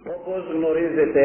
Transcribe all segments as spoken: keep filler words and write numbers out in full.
Όπως γνωρίζετε,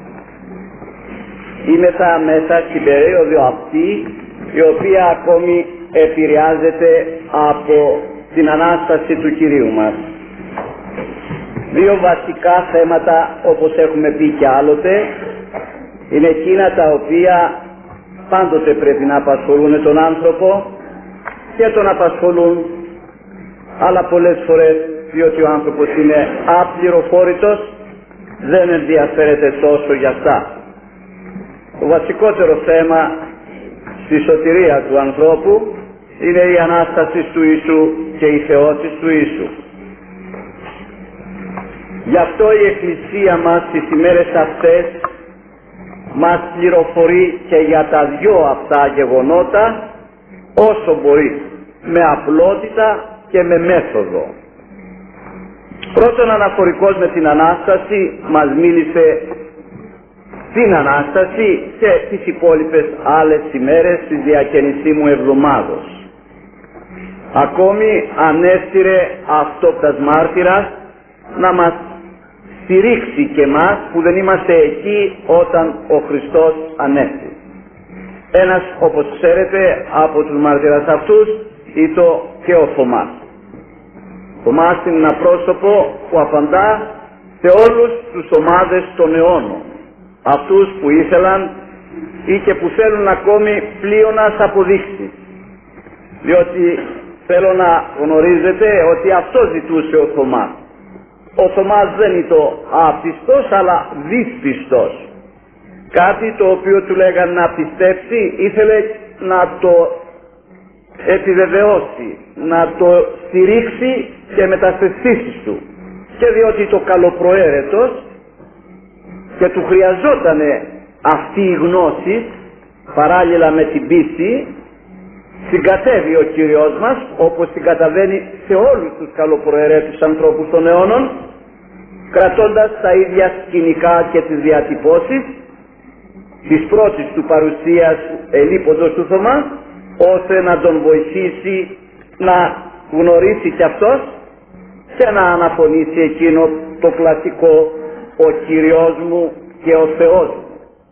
είμεθα μέσα στην περίοδο αυτή, η οποία ακόμη επηρεάζεται από την Ανάσταση του Κυρίου μας. Δύο βασικά θέματα, όπως έχουμε πει και άλλοτε, είναι εκείνα τα οποία πάντοτε πρέπει να απασχολούν τον άνθρωπο και τον απασχολούν, αλλά πολλές φορές, διότι ο άνθρωπος είναι απληροφόρητος, δεν ενδιαφέρεται τόσο για αυτά. Το βασικότερο θέμα στη σωτηρία του ανθρώπου είναι η Ανάσταση του Ιησού και η θεότης του Ιησού. Γι' αυτό η Εκκλησία μας στις ημέρες αυτές μας πληροφορεί και για τα δυο αυτά γεγονότα όσο μπορεί, με απλότητα και με μέθοδο. Πρώτον, αναφορικός με την Ανάσταση, μας μίλησε την Ανάσταση και τις υπόλοιπες άλλες ημέρες της διακαινησίμου εβδομάδος. Ακόμη ανέστηρε αυτόπτας μάρτυρας να μας στηρίξει και μας που δεν είμαστε εκεί όταν ο Χριστός ανέστη. Ένας, όπως ξέρετε, από τους μάρτυρας αυτούς ήταν και ο Θωμάς. Θωμάς είναι ένα πρόσωπο που απαντά σε όλους τους ομάδες των αιώνων, αυτούς που ήθελαν ή και που θέλουν ακόμη πλείονας αποδείξεις, διότι θέλω να γνωρίζετε ότι αυτό ζητούσε ο Θωμάς. Ο Θωμάς δεν ήταν άπιστος, αλλά δυσπιστός. Κάτι το οποίο του λέγανε να πιστέψει, ήθελε να το επιβεβαιώσει, να το στηρίξει και με τα αισθήσεις του. Και διότι το καλοπροαίρετος και του χρειαζότανε αυτή η γνώση παράλληλα με την πίστη, συγκατέβει ο Κύριος μας, όπως συγκαταβαίνει σε όλους τους καλοπροαιρέτους ανθρώπους των αιώνων, κρατώντας τα ίδια σκηνικά και τις διατυπώσεις της πρώτης του παρουσίας ελείποντος του Θωμά, ώστε να τον βοηθήσει να γνωρίσει κι αυτός και να αναφωνήσει εκείνο το κλασικό «Ο Κύριος μου και ο Θεός μου».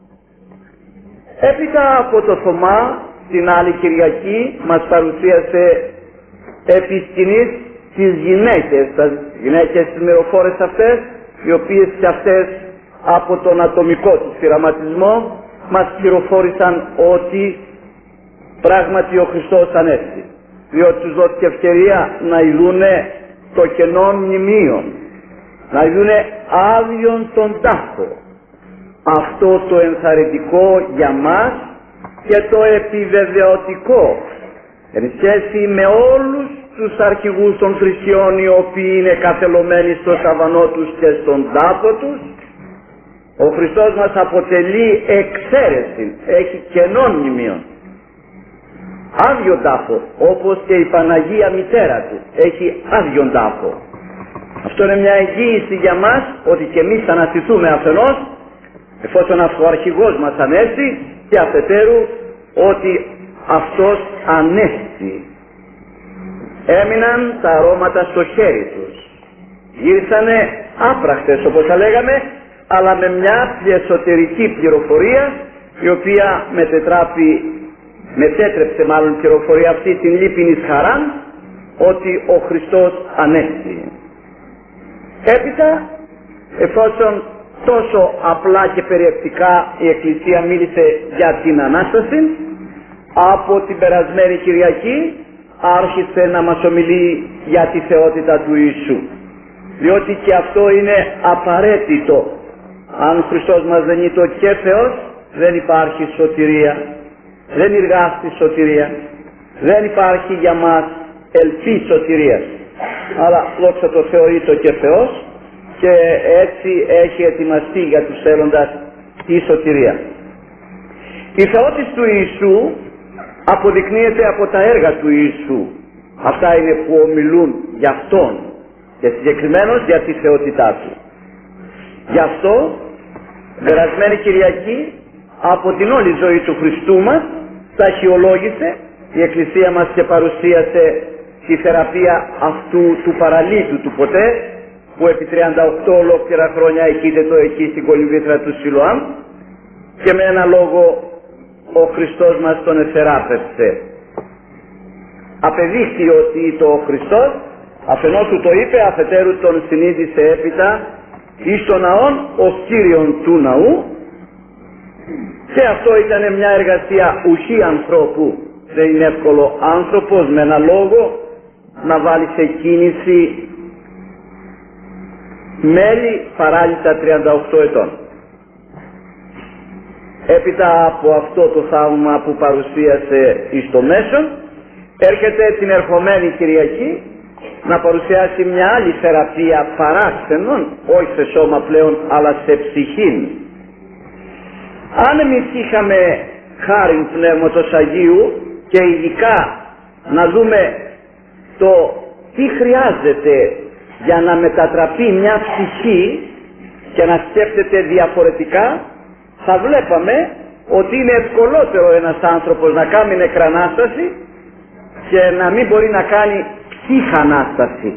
Έπειτα από το Θωμά, την άλλη Κυριακή, μας παρουσίασε επί σκηνής τις γυναίκες, τις γυναίκες τις μυροφόρες αυτές, οι οποίες και αυτές από τον ατομικό τους πειραματισμό μας πληροφόρησαν ότι πράγματι ο Χριστός ανέστη, διότι τους δόθηκε ευκαιρία να ειδούνε το κενό μνημείων, να ειδούνε άδειον τον τάφο. Αυτό το ενθαρρυντικό για μας και το επιβεβαιωτικό εν σχέση με όλους τους αρχηγούς των θρησκειών, οι οποίοι είναι καθελωμένοι στο σαβανό τους και στον τάφο τους. Ο Χριστός μας αποτελεί εξαίρεση, έχει κενών μνημείων, άδειον τάφο, όπως και η Παναγία μητέρα του έχει άδειον τάφο. Αυτό είναι μια εγγύηση για μας ότι και εμείς θα αναστηθούμε αφενός, εφόσον ο αρχηγός μας ανέστη, και αφετέρου ότι αυτός ανέστη. Έμειναν τα αρώματα στο χέρι τους, γύρισανε άπρακτες όπως θα λέγαμε, αλλά με μια εσωτερική πληροφορία, η οποία μετετράπη, μετέτρεψε μάλλον πληροφορία αυτή την λύπηνης χαράν, ότι ο Χριστός ανέστη. Έπειτα, εφόσον τόσο απλά και περιεκτικά η Εκκλησία μίλησε για την Ανάσταση, από την περασμένη Κυριακή άρχισε να μας ομιλεί για τη θεότητα του Ιησού, διότι και αυτό είναι απαραίτητο. Αν ο Χριστός μας δεν είναι το και Θεός, δεν υπάρχει σωτηρία, δεν εργάστη σωτηρία, δεν υπάρχει για μας ελπή σωτηρίας, αλλά δόξα τω Θεώ είναι το και Θεός, και έτσι έχει ετοιμαστεί για τους θέλοντας η σωτηρία. Η θεότης του Ιησού αποδεικνύεται από τα έργα του Ιησού. Αυτά είναι που ομιλούν για Αυτόν και συγκεκριμένως για τη θεότητά Του. Γι' αυτό, περασμένη Κυριακή, από την όλη ζωή του Χριστού μας, τα αρχαιολόγησε η Εκκλησία μας και παρουσίασε τη θεραπεία αυτού του παραλύτου του ποτέ, που επί τριάντα οκτώ ολόκληρα χρόνια εκείται το εκεί στην κολυμβήθρα του Σιλοάμ, και με ένα λόγο ο Χριστός μας τον εθεράπευσε. Απεδείχθη ότι το ο Χριστός αφενός του το είπε, αφετέρου τον συνείδησε έπειτα εις τον ναόν ο Κύριον του ναού, και αυτό ήταν μια εργασία ουσί ανθρώπου. Δεν είναι εύκολο άνθρωπος με ένα λόγο να βάλει σε κίνηση μέλη παράλυτα τριάντα οκτώ ετών. Έπειτα από αυτό το θαύμα που παρουσίασε εις το μέσον, έρχεται την ερχομένη Κυριακή να παρουσιάσει μια άλλη θεραπεία παράξενων, όχι σε σώμα πλέον αλλά σε ψυχήν. Αν εμείς είχαμε χάριν Πνεύματος Αγίου και ειδικά να δούμε το τι χρειάζεται για να μετατραπεί μια ψυχή και να σκέφτεται διαφορετικά, θα βλέπαμε ότι είναι ευκολότερο ένας άνθρωπος να κάνει νεκρανάσταση και να μην μπορεί να κάνει ψυχανάσταση.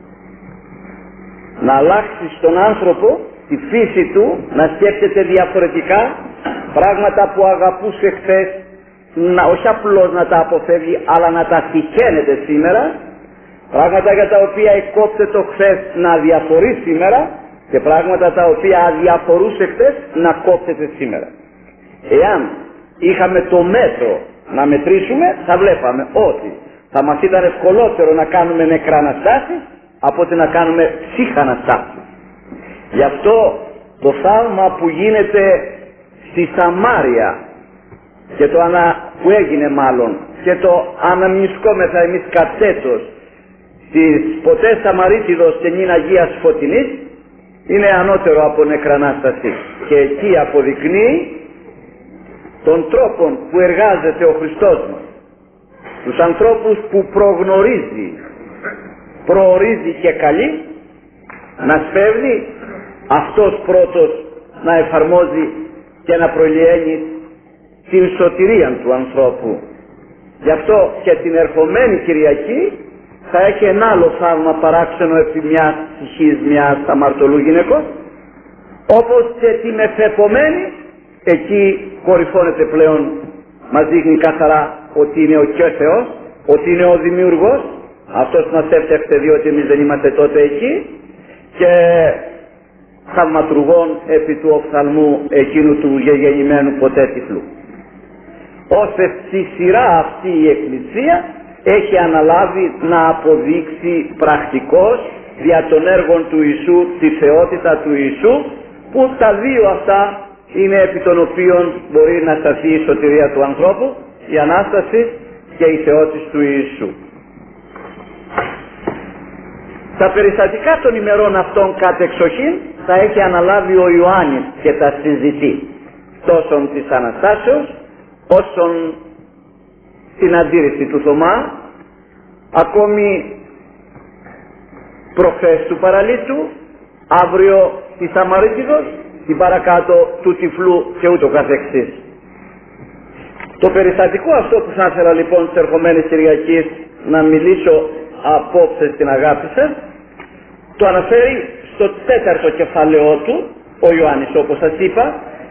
Να αλλάξει στον άνθρωπο τη φύση του, να σκέφτεται διαφορετικά πράγματα που αγαπούσε χθες, να, όχι απλώς να τα αποφεύγει αλλά να τα τυχαίνεται σήμερα, πράγματα για τα οποία εκόπτε το χθες να διαφορεί σήμερα και πράγματα τα οποία αδιαφορούσε χθες να κόπτεται σήμερα. Εάν είχαμε το μέτρο να μετρήσουμε, θα βλέπαμε ότι θα μας ήταν ευκολότερο να κάνουμε νεκραναστάσεις από ότι να κάνουμε ψυχαναστάσεις. Γι' αυτό το θαύμα που γίνεται στη Σαμάρια και το ανα, που έγινε μάλλον και το αναμνησκόμεθα εμείς κατέτος στις ποτέ Σαμαρίτιδος και νυν Αγίας Φωτεινής, είναι ανώτερο από νεκρανάσταση, και εκεί αποδεικνύει τον τρόπο που εργάζεται ο Χριστός μας, τους ανθρώπους που προγνωρίζει, προορίζει και καλεί, να σπέβδει αυτός πρώτος να εφαρμόζει και να προλυαίνει την σωτηρία του ανθρώπου. Γι' αυτό και την ερχομένη Κυριακή θα έχει ένα άλλο θαύμα παράξενο επί μιας ψυχής μιας αμαρτωλού γυναικός, όπως και την εφεπομένη, εκεί κορυφώνεται πλέον, μας δείχνει καθαρά ότι είναι ο και Θεός, ότι είναι ο Δημιουργός, αυτός μας έφτιαξε διότι εμείς δεν είμαστε τότε εκεί, και θαυματουργών επί του οφθαλμού εκείνου του γεγεννημένου ποτέ τυφλού. Ώστε στη σειρά αυτή η Εκκλησία έχει αναλάβει να αποδείξει πρακτικώς δια των έργων του Ιησού τη θεότητα του Ιησού, που τα δύο αυτά είναι επί των οποίων μπορεί να σταθεί η σωτηρία του ανθρώπου, η Ανάσταση και η θεότης του Ιησού. Τα περιστατικά των ημερών αυτών κατ' εξοχήν θα έχει αναλάβει ο Ιωάννης και τα συζητεί, τόσον της Αναστάσεως όσον την αντίρρηση του Θωμά, ακόμη προχθές του παραλίτου, αύριο της Σαμαρίτιδος, την παρακάτω του τυφλού και ούτω καθεξής. Το περιστατικό αυτό που θα ήθελα λοιπόν της ερχομένης Κυριακής να μιλήσω απόψε στην αγάπη σας, το αναφέρει στο τέταρτο κεφάλαιό του ο Ιωάννης, όπως σας είπα,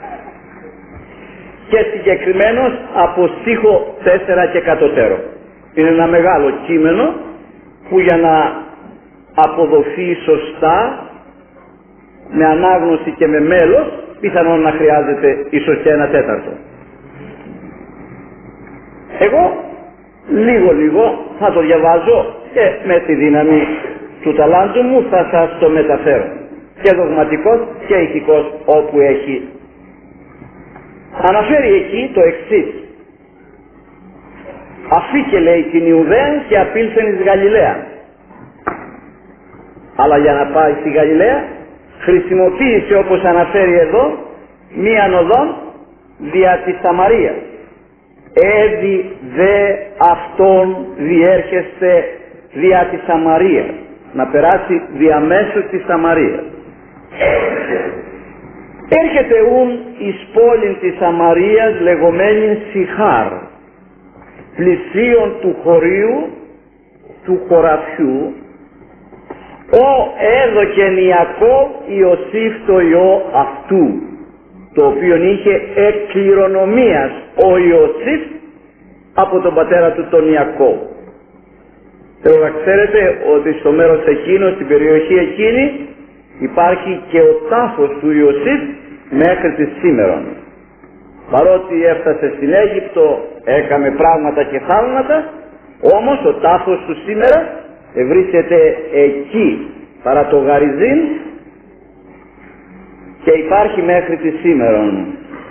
και συγκεκριμένος από στίχο τέσσερα και κατωτέρω. Είναι ένα μεγάλο κείμενο που για να αποδοθεί σωστά, με ανάγνωση και με μέλος, πιθανόν να χρειάζεται ίσως και ένα τέταρτο. Εγώ λίγο λίγο θα το διαβάζω και με τη δύναμη του ταλάντου μου θα σας το μεταφέρω, και δογματικός και ηθικός όπου έχει. Αναφέρει εκεί το εξής: αφήκε, λέει, την Ιουδαία και απήλθεν εις Γαλιλαία. Αλλά για να πάει στη Γαλιλαία χρησιμοποίησε, όπως αναφέρει εδώ, μίαν οδόν δια της Σαμαρίας. Έδι δε αυτόν διέρχεστε δια της Σαμαρίας, να περάσει διαμέσου της Σαμαρίας. Έρχεται ούν εις πόλην της Σαμαρίας λεγόμενην Σιχάρ, πλησίον του χωρίου του χωραφιού, ο έδωκεν Ιακώβ Ιωσήφ το ιό αυτού, το οποίο είχε εκ κληρονομίας ο Ιωσήφ από τον πατέρα του τον Ιακώβ. Θέλω να ξέρετε ότι στο μέρος εκείνο, στην περιοχή εκείνη, υπάρχει και ο τάφος του Ιωσήφ μέχρι τη σήμερα. Παρότι έφτασε στην Αίγυπτο, έκαμε πράγματα και θαύματα, όμως ο τάφος του σήμερα βρίσκεται εκεί παρά το Γαριζίν και υπάρχει μέχρι τη σήμερα.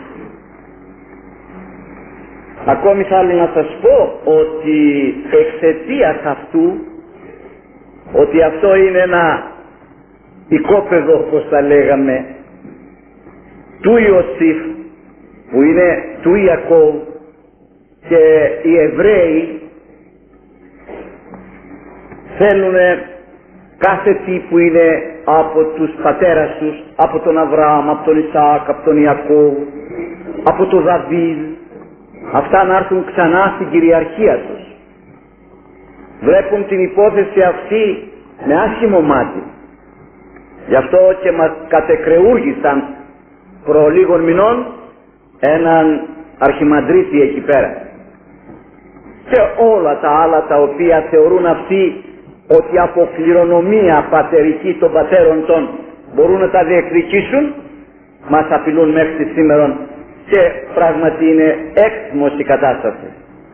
Ακόμη θα ήθελα να σας πω ότι εξαιτίας αυτού, ότι αυτό είναι ένα οικόπεδο, όπως τα λέγαμε, του Ιωσήφ, που είναι του Ιακώβ, και οι Εβραίοι θέλουν κάθε τι που είναι από τους πατέρας τους, από τον Αβραάμ, από τον Ισαάκ, από τον Ιακώβ, από τον Δαβίδ, αυτά να έρθουν ξανά στην κυριαρχία τους. Βλέπουν την υπόθεση αυτή με άσχημο μάτι. Γι' αυτό και μας κατεκρεούργησαν προ λίγων μηνών έναν αρχιμαντρίτη εκεί πέρα. Και όλα τα άλλα τα οποία θεωρούν αυτοί ότι από κληρονομία πατερική των πατέρων των μπορούν να τα διεκδικήσουν, μας απειλούν μέχρι σήμερα και πράγματι είναι έξιμος η κατάσταση.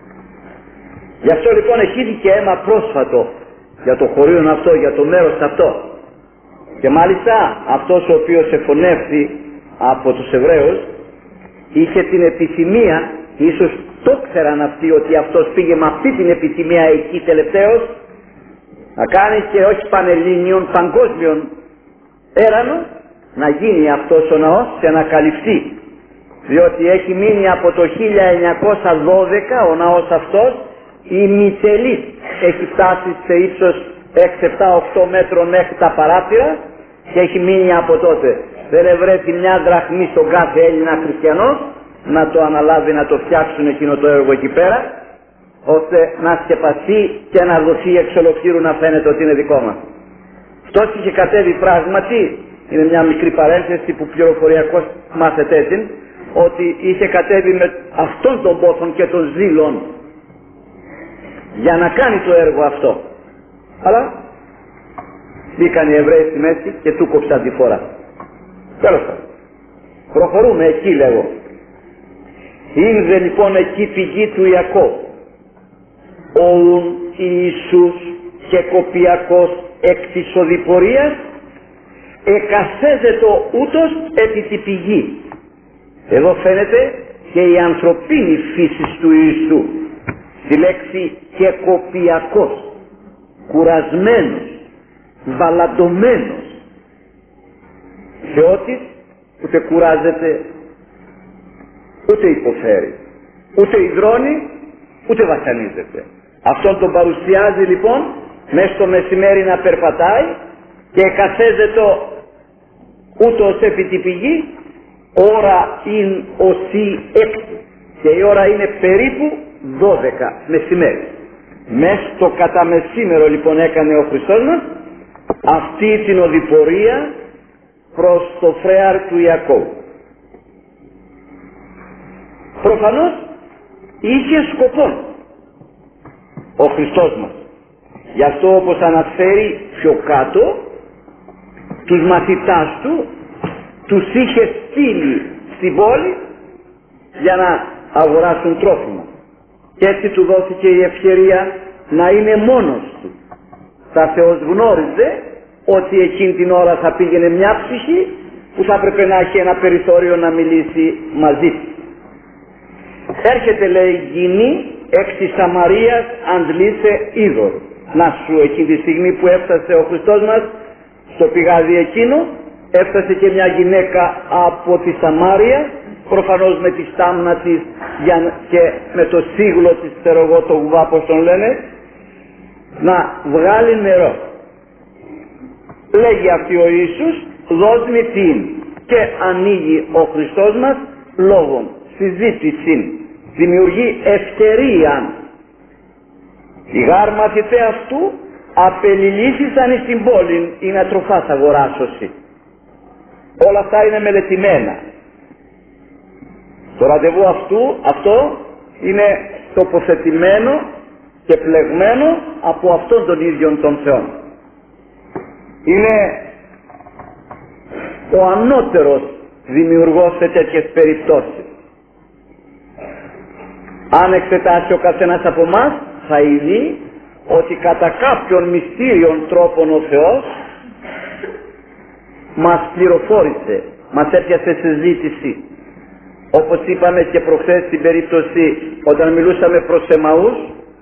Γι' αυτό λοιπόν εχύθηκε αίμα πρόσφατο για το χωρίο αυτό, για το μέρος αυτό. Και μάλιστα αυτός ο οποίος εφωνεύθη από τους Εβραίους είχε την επιθυμία, ίσως το ξέραν αυτοί ότι αυτός πήγε με αυτή την επιθυμία εκεί τελευταίος, να κάνει και όχι πανελλήνιον, παγκόσμιον έρανο, να γίνει αυτός ο ναός και να καλυφθεί. Διότι έχει μείνει από το χίλια εννιακόσια δώδεκα ο ναός αυτός ημιτελής. Έχει φτάσει σε ύψος έξι, επτά, οκτώ μέτρων μέχρι τα παράθυρα και έχει μείνει από τότε. Δεν ευρέθη μια δραχμή στον κάθε Έλληνα χριστιανό να το αναλάβει, να το φτιάξουν εκείνο το έργο εκεί πέρα, ώστε να σκεπαστεί και να δοθεί εξ ολοκλήρου να φαίνεται ότι είναι δικό μας. Αυτός είχε κατέβει πράγματι, είναι μια μικρή παρένθεση που πληροφοριακώς μάθετε έτσι, ότι είχε κατέβει με αυτόν τον πόθον και των ζήλων για να κάνει το έργο αυτό. Αλλά μπήκαν οι Εβραίοι στη μέση και του κόψαν τη φορά. Τέλος πάντων. Προχωρούμε εκεί, λέγω. Ήρθε λοιπόν εκεί πηγή του Ιακώβ, όουν Ιησούς και κοπιακός εκ της οδηπορίας, εκασέζετο ούτως επί τη πηγή. Εδώ φαίνεται και η ανθρωπίνη φύση του Ιησού. Τη λέξη και κοπιακός, κουρασμένος, βαλαντωμένος. Θεότης ούτε κουράζεται, ούτε υποφέρει, ούτε υδρώνει, ούτε βασανίζεται. Αυτόν τον παρουσιάζει λοιπόν μέσα στο μεσημέρι να περπατάει και εκασέζεται ούτως επί τη πηγή, ώρα είναι οσί έξι και η ώρα είναι περίπου δώδεκα μεσημέρι. Μέσα στο καταμεσήμερο λοιπόν έκανε ο Χριστός μας αυτή την οδηπορία προς το φρέαρ του Ιακώβ. Προφανώς είχε σκοπό ο Χριστός μας. Γι' αυτό όπως αναφέρει πιο κάτω, τους μαθητάς του τους είχε στείλει στην πόλη για να αγοράσουν τρόφιμα. Και έτσι του δόθηκε η ευκαιρία να είναι μόνος του. Θα Θεός γνώριζε ότι εκείνη την ώρα θα πήγαινε μια ψυχή που θα έπρεπε να έχει ένα περιθώριο να μιλήσει μαζί του. Έρχεται, λέει, γυνή εκ της Σαμαρίας αντλήσε είδωρ. Να σου, εκείνη τη στιγμή που έφτασε ο Χριστός μας στο πηγάδι εκείνο, έφτασε και μια γυναίκα από τη Σαμάρια, προφανώς με τη στάμνα της και με το σύγλο της, ξέρω εγώ, το γουβά πως τον λένε, να βγάλει νερό. Λέγει αυτή ο Ιησούς, δώσ' μη την, και ανοίγει ο Χριστός μας λόγων, συζήτηση, δημιουργεί ευκαιρία. Οι γάρ μαθητέ αυτού απελιλήσισαν εις την πόλη ή να τροφάς αγοράσωση. Όλα αυτά είναι μελετημένα. Το ραντεβού αυτού, αυτό είναι τοποθετημένο και πλεγμένο από αυτόν τον ίδιο τον Θεό. Είναι ο ανώτερος δημιουργός σε τέτοιες περιπτώσεις. Αν εξετάσει ο καθένας από εμάς θα είδει ότι κατά κάποιον μυστήριον τρόπον ο Θεός μας πληροφόρησε, μας έπιασε συζήτηση. Όπως είπαμε και προχθές στην περίπτωση όταν μιλούσαμε προς Εμαούς,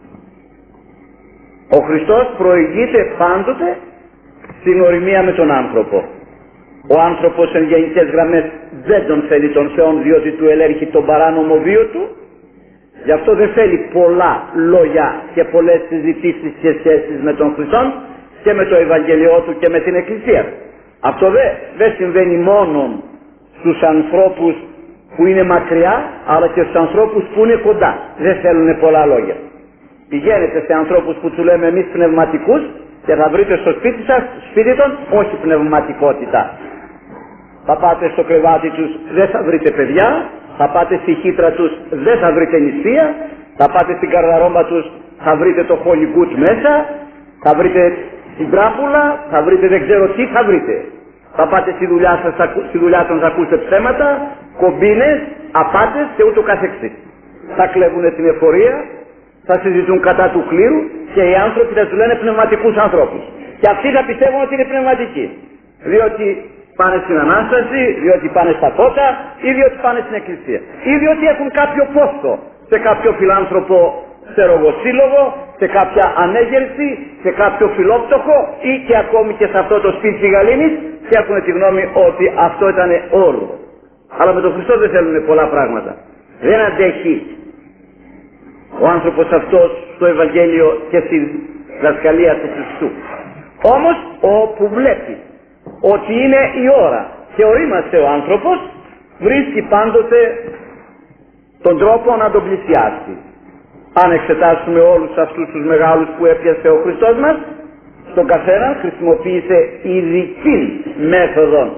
ο Χριστός προηγείται πάντοτε στην οριμία με τον άνθρωπο. Ο άνθρωπος εν γενικές γραμμές δεν τον θέλει τον Θεό, διότι του ελέγχει τον παράνομο βίο του. Γι' αυτό δεν θέλει πολλά λόγια και πολλές συζητήσεις και σχέσεις με τον Χριστό και με το Ευαγγελιό του και με την Εκκλησία. Αυτό δεν δε συμβαίνει μόνο στους ανθρώπους που είναι μακριά, αλλά και στους ανθρώπους που είναι κοντά. Δεν θέλουν πολλά λόγια. Πηγαίνετε σε ανθρώπους που του λέμε εμείς πνευματικούς και θα βρείτε στο σπίτι σας, σπίτι των, όχι πνευματικότητα. Θα πάτε στο κρεβάτι τους, δεν θα βρείτε παιδιά. Θα πάτε στη χύτρα τους, δεν θα βρείτε νηστεία. Θα πάτε στην καρδαρόμπα τους, θα βρείτε το Hollywood μέσα. Θα βρείτε την τράπουλα, θα βρείτε δεν ξέρω τι θα βρείτε. Θα πάτε στη δουλειά σας, στη δουλειά των θα ακούσετε ψέματα, κομπίνες, απάτες και ούτω καθεξής. Θα κλέβουν την εφορία, θα συζητούν κατά του κλήρου και οι άνθρωποι θα του λένε πνευματικούς ανθρώπους. Και αυτοί θα πιστεύουν ότι είναι πνευματικοί. Διότι πάνε στην Ανάσταση, διότι πάνε στα φώτα ή διότι πάνε στην Εκκλησία. Ή διότι έχουν κάποιο πόστο σε κάποιο φιλάνθρωπο στερογοσύλλογο, σε κάποια ανέγερση, σε κάποιο φιλόπτωχο ή και ακόμη και σε αυτό το σπίτι της Γαλήνης και έχουν τη γνώμη ότι αυτό ήταν όρο. Αλλά με τον Χριστό δεν θέλουν πολλά πράγματα. Δεν αντέχει ο άνθρωπος αυτός στο Ευαγγέλιο και στη δασκαλία του Χριστού. Όμως όπου βλέπει ότι είναι η ώρα και ορίμασε ο άνθρωπος, βρίσκει πάντοτε τον τρόπο να τον πλησιάσει. Αν εξετάσουμε όλους αυτούς τους μεγάλους που έπιασε ο Χριστός μας, στον καθένα χρησιμοποίησε ειδική μέθοδο,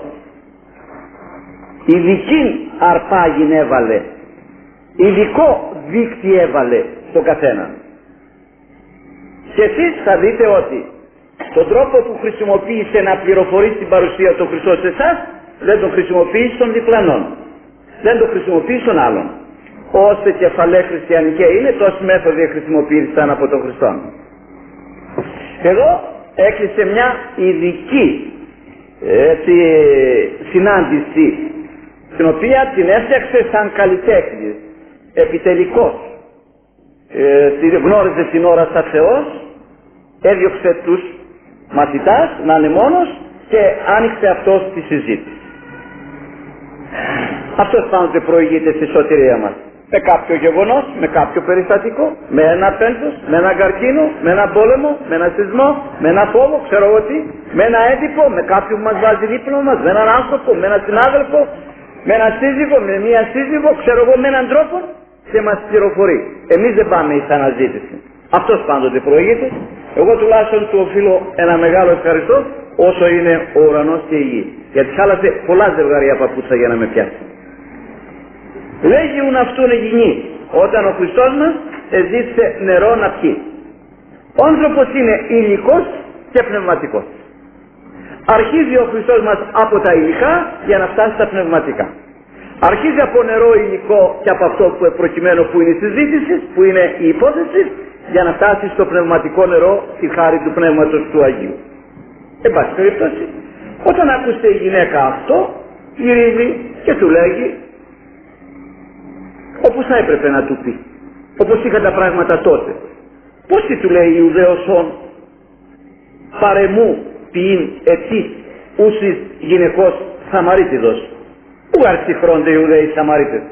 ειδική αρπάγιν έβαλε, ειδικό δίκτυ έβαλε στον καθένα. Και εσείς θα δείτε ότι τον τρόπο που χρησιμοποίησε να πληροφορήσει την παρουσία του Χριστού σε εσάς, δεν τον χρησιμοποιεί στον διπλανόν, δεν τον χρησιμοποιεί στον άλλον. Ώστε κεφαλέ χριστιανικέ είναι, τόση μέθοδοι χρησιμοποιήθηκαν από τον Χριστό. Εδώ έκλεισε μια ειδική έτσι, συνάντηση, την οποία την έφτιαξε σαν καλλιτέχνης, επιτελικός. Ε, γνώριζε την ώρα σαν Θεός, έδιωξε τους μαθητάς να είναι μόνος και άνοιξε αυτός τη συζήτηση. Αυτός πάντοτε προηγείται στη σωτηρία μας. Με κάποιο γεγονός, με κάποιο περιστατικό, με ένα πένθος, με ένα καρκίνο, με ένα πόλεμο, με ένα σεισμό, με ένα φόβο, ξέρω εγώ τι, με ένα έντυπο, με κάποιον που μας βάζει δίπλα μας, με έναν άνθρωπο, με έναν συνάδελφο, με έναν σύζυγο, με μία σύζυγο, ξέρω εγώ, με έναν τρόπο και μας πληροφορεί. Εμείς δεν πάμε εις αναζήτηση. Αυτός πάντοτε προηγείται. Εγώ τουλάχιστον του οφείλω ένα μεγάλο ευχαριστώ όσο είναι ο ουρανός και η γη. Γιατί χάλασε πολλά ζευγάρια παπούτσα για να με πιάσει. Λέγιουν αυτούν εγινή όταν ο Χριστός μας εζήτησε νερό να πιει. Ο άνθρωπος είναι υλικός και πνευματικός. Αρχίζει ο Χριστός μας από τα υλικά για να φτάσει στα πνευματικά. Αρχίζει από νερό υλικό και από αυτό που προκειμένου που είναι η συζήτηση, που είναι η υπόθεση, για να φτάσει στο πνευματικό νερό τη χάρη του Πνεύματος του Αγίου. Εν πάση περιπτώσει, όταν άκουσε η γυναίκα αυτό, γυρίζει και του λέγει όπως θα έπρεπε να του πει, όπως είχαν τα πράγματα τότε. Πώς τι του λέει Ιουδαίωσον, παρεμού ποιήν ετής ούσις γυναικός Σαμαρίτιδος. Πού αρχιχρώνται οι Ιουδαίοι Σαμαρίτες.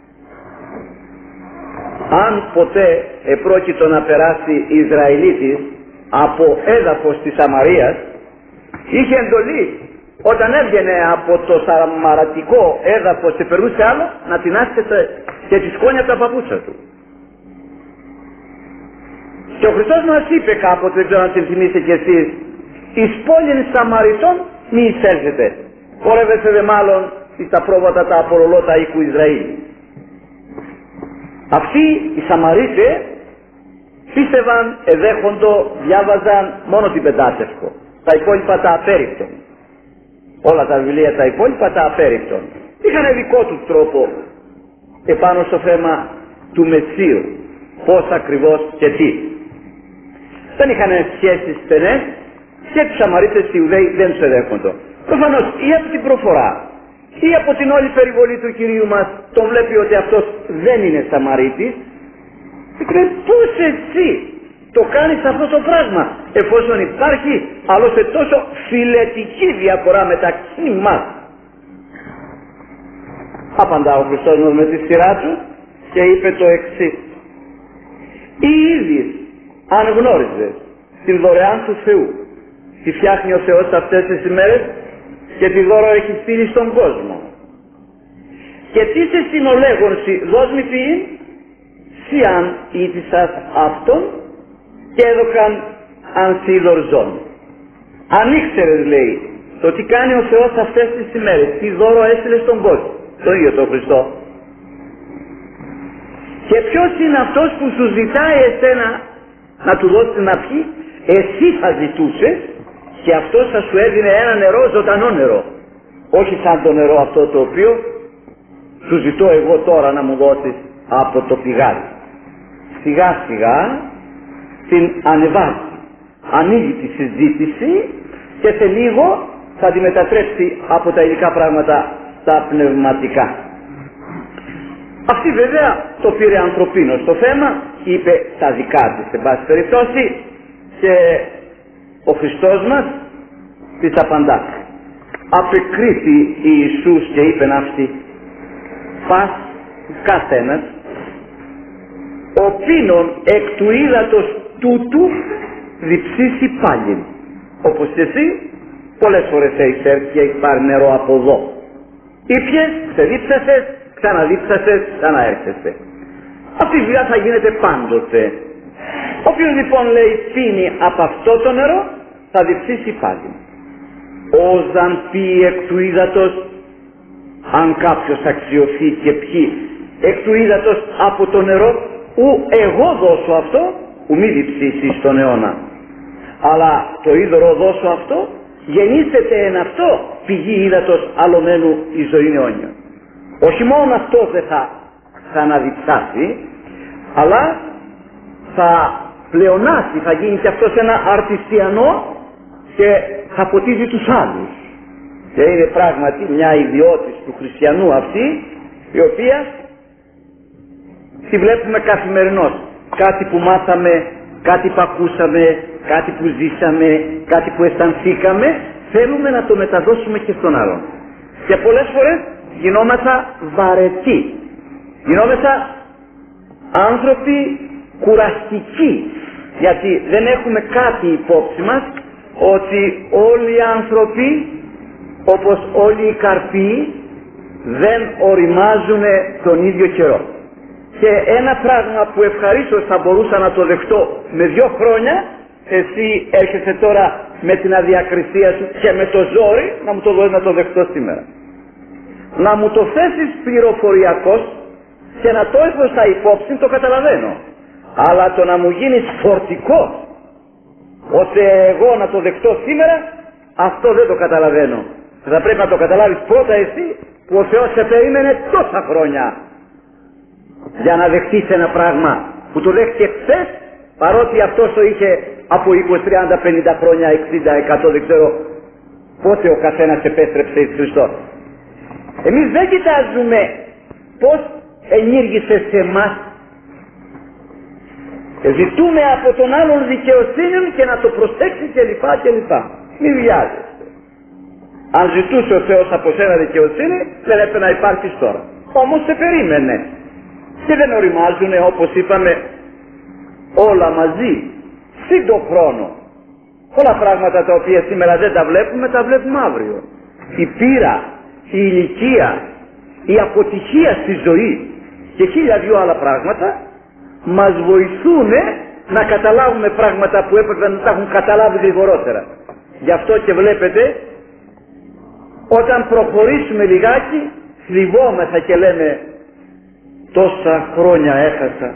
Αν ποτέ επρόκειτο να περάσει Ισραηλίτης από έδαφος της Σαμαρίας, είχε εντολή όταν έβγαινε από το σαμαρατικό έδαφος και περνούσε άλλο, να την άσκεται και τη σκόνια από τα παπούτσα του. Και ο Χριστός μας είπε κάποτε, δεν ξέρω αν την θυμίσετε κι εσείς, εις πόλην Σαμαριτών μη εισέλθετε. Χόρευεστε δε μάλλον εις τα πρόβατα τα απολολότα οίκου Ισραήλ. Αυτοί οι Σαμαρίτες πίστευαν, εδέχοντο, διάβαζαν μόνο την Πεντάτευκο. Τα υπόλοιπα τα απέριπτον. Όλα τα βιβλία τα υπόλοιπα τα απέριπτον. Είχαν δικό τους τρόπο επάνω στο θέμα του Μεσσίου. Πώς ακριβώς και τι. Δεν είχαν σχέσεις στενές και τους Σαμαρίτες οι Ιουδαίοι δεν τους εδέχοντο. Προφανώς ή από την προφορά ή από την όλη περιβολή του Κυρίου μας τον βλέπει ότι αυτός δεν είναι Σαμαρίτης και λέει πώς εσύ το κάνεις αυτό το πράγμα εφόσον υπάρχει άλλωστε τόσο φιλετική διαφορά μεταξύ μας. Απαντά ο Χριστός μας με τη σειρά του και είπε το εξής: ή ήδη αν γνώριζες την δωρεάν του Θεού, τη φτιάχνει ο Θεός αυτές τις ημέρες και τη δώρο έχει στείλει στον κόσμο, και τι σε συνολέγονσι δώσ' μη ποιήν σιαν ήτησας αυτόν και έδωκαν ανθίδωρζόν. Αν ήξερες, λέει, το τι κάνει ο Θεός αυτές τις ημέρες, τι δώρο έστειλε στον κόσμο, τον ίδιο τον Χριστό, και ποιος είναι αυτός που σου ζητάει εσένα να του δώσεις να πιει, εσύ θα ζητούσες και αυτός θα σου έδινε ένα νερό, ζωντανό νερό, όχι σαν το νερό αυτό το οποίο σου ζητώ εγώ τώρα να μου δώσεις από το πηγάδι. Σιγά σιγά την ανεβάζει, ανοίγει τη συζήτηση και σε λίγο θα τη μετατρέψει από τα υλικά πράγματα στα πνευματικά. Αυτή βέβαια το πήρε ανθρωπίνο στο θέμα, είπε τα δικά της σε πάση περιπτώσει, και ο Χριστός μας της απαντά. Απεκρίθη Ιησούς και είπεν αυτή: πας καθένας ο πίνων εκ του ύδατος τούτου διψήσει πάλιν. Όπως και εσύ πολλές φορές έχεις έρθει και έχεις πάρει νερό από εδώ. Ήπιες, ξεδίψασες, ξαναδίψασες, ξαναέρχεσαι. Αυτή η δουλειά θα γίνεται πάντοτε. Όποιος λοιπόν λέει πίνει από αυτό το νερό θα διψήσει πάλι. Όζαν πει εκ του ύδατος, αν κάποιος αξιωθεί και πιει εκ του ύδατος από το νερό, ου εγώ δώσω αυτό, ου μη διψήσει στον αιώνα. Αλλά το είδωρο δώσω αυτό, γεννήσεται εν αυτό πηγή ύδατος αλωμένου η ζωή αιώνια. Όχι μόνο αυτό δεν θα ξαναδιψάσει, αλλά θα πλεονάσει, θα γίνει και αυτός ένα αρτιστιανό και θα ποτίζει τους άλλους. Και είναι πράγματι μια ιδιότηση του χριστιανού αυτή, η οποία τη βλέπουμε καθημερινώς. Κάτι που μάθαμε, κάτι που ακούσαμε, κάτι που ζήσαμε, κάτι που αισθανθήκαμε, θέλουμε να το μεταδώσουμε και στον άλλον. Και πολλές φορές γινόμεθα βαρετοί, γινόμεθα άνθρωποι κουραστικοί, γιατί δεν έχουμε κάτι υπόψη μας ότι όλοι οι άνθρωποι, όπως όλοι οι καρποί, δεν οριμάζουν τον ίδιο καιρό. Και ένα πράγμα που ευχαρίστως θα μπορούσα να το δεχτώ με δύο χρόνια, εσύ έρχεσαι τώρα με την αδιακρισία σου και με το ζόρι να μου το δώσεις να το δεχτώ σήμερα. Να μου το θέσεις πληροφοριακός και να το έχω στα υπόψη, το καταλαβαίνω. Αλλά το να μου γίνεις φορτικός ώστε εγώ να το δεχτώ σήμερα, αυτό δεν το καταλαβαίνω. Θα πρέπει να το καταλάβεις πρώτα εσύ, που ο Θεός σε περίμενε τόσα χρόνια για να δεχτείς ένα πράγμα που το δέχτηκε χθες, παρότι αυτός το είχε από είκοσι, τριάντα, πενήντα χρόνια, εξήντα, εκατό, δεν ξέρω πότε ο καθένας επέστρεψε εις Χριστό. Εμείς δεν κοιτάζουμε πώς ενήργησε σε εμάς. Ζητούμε από τον άλλον δικαιοσύνη και να το προσέξει κλπ. κλπ. Μην βιάζεστε. Αν ζητούσε ο Θεός από σένα δικαιοσύνη, δεν έπρεπε να υπάρχει τώρα. Όμως σε περίμενε. Και δεν οριμάζουνε, όπως είπαμε, όλα μαζί, σύν το χρόνο. Όλα πράγματα τα οποία σήμερα δεν τα βλέπουμε, τα βλέπουμε αύριο. Η πείρα, η ηλικία, η αποτυχία στη ζωή και χίλια δυο άλλα πράγματα μας βοηθούν να καταλάβουμε πράγματα που έπρεπε να τα έχουν καταλάβει γρηγορότερα. Γι' αυτό και βλέπετε, όταν προχωρήσουμε λιγάκι, θλιβόμεθα και λέμε τόσα χρόνια έχασα.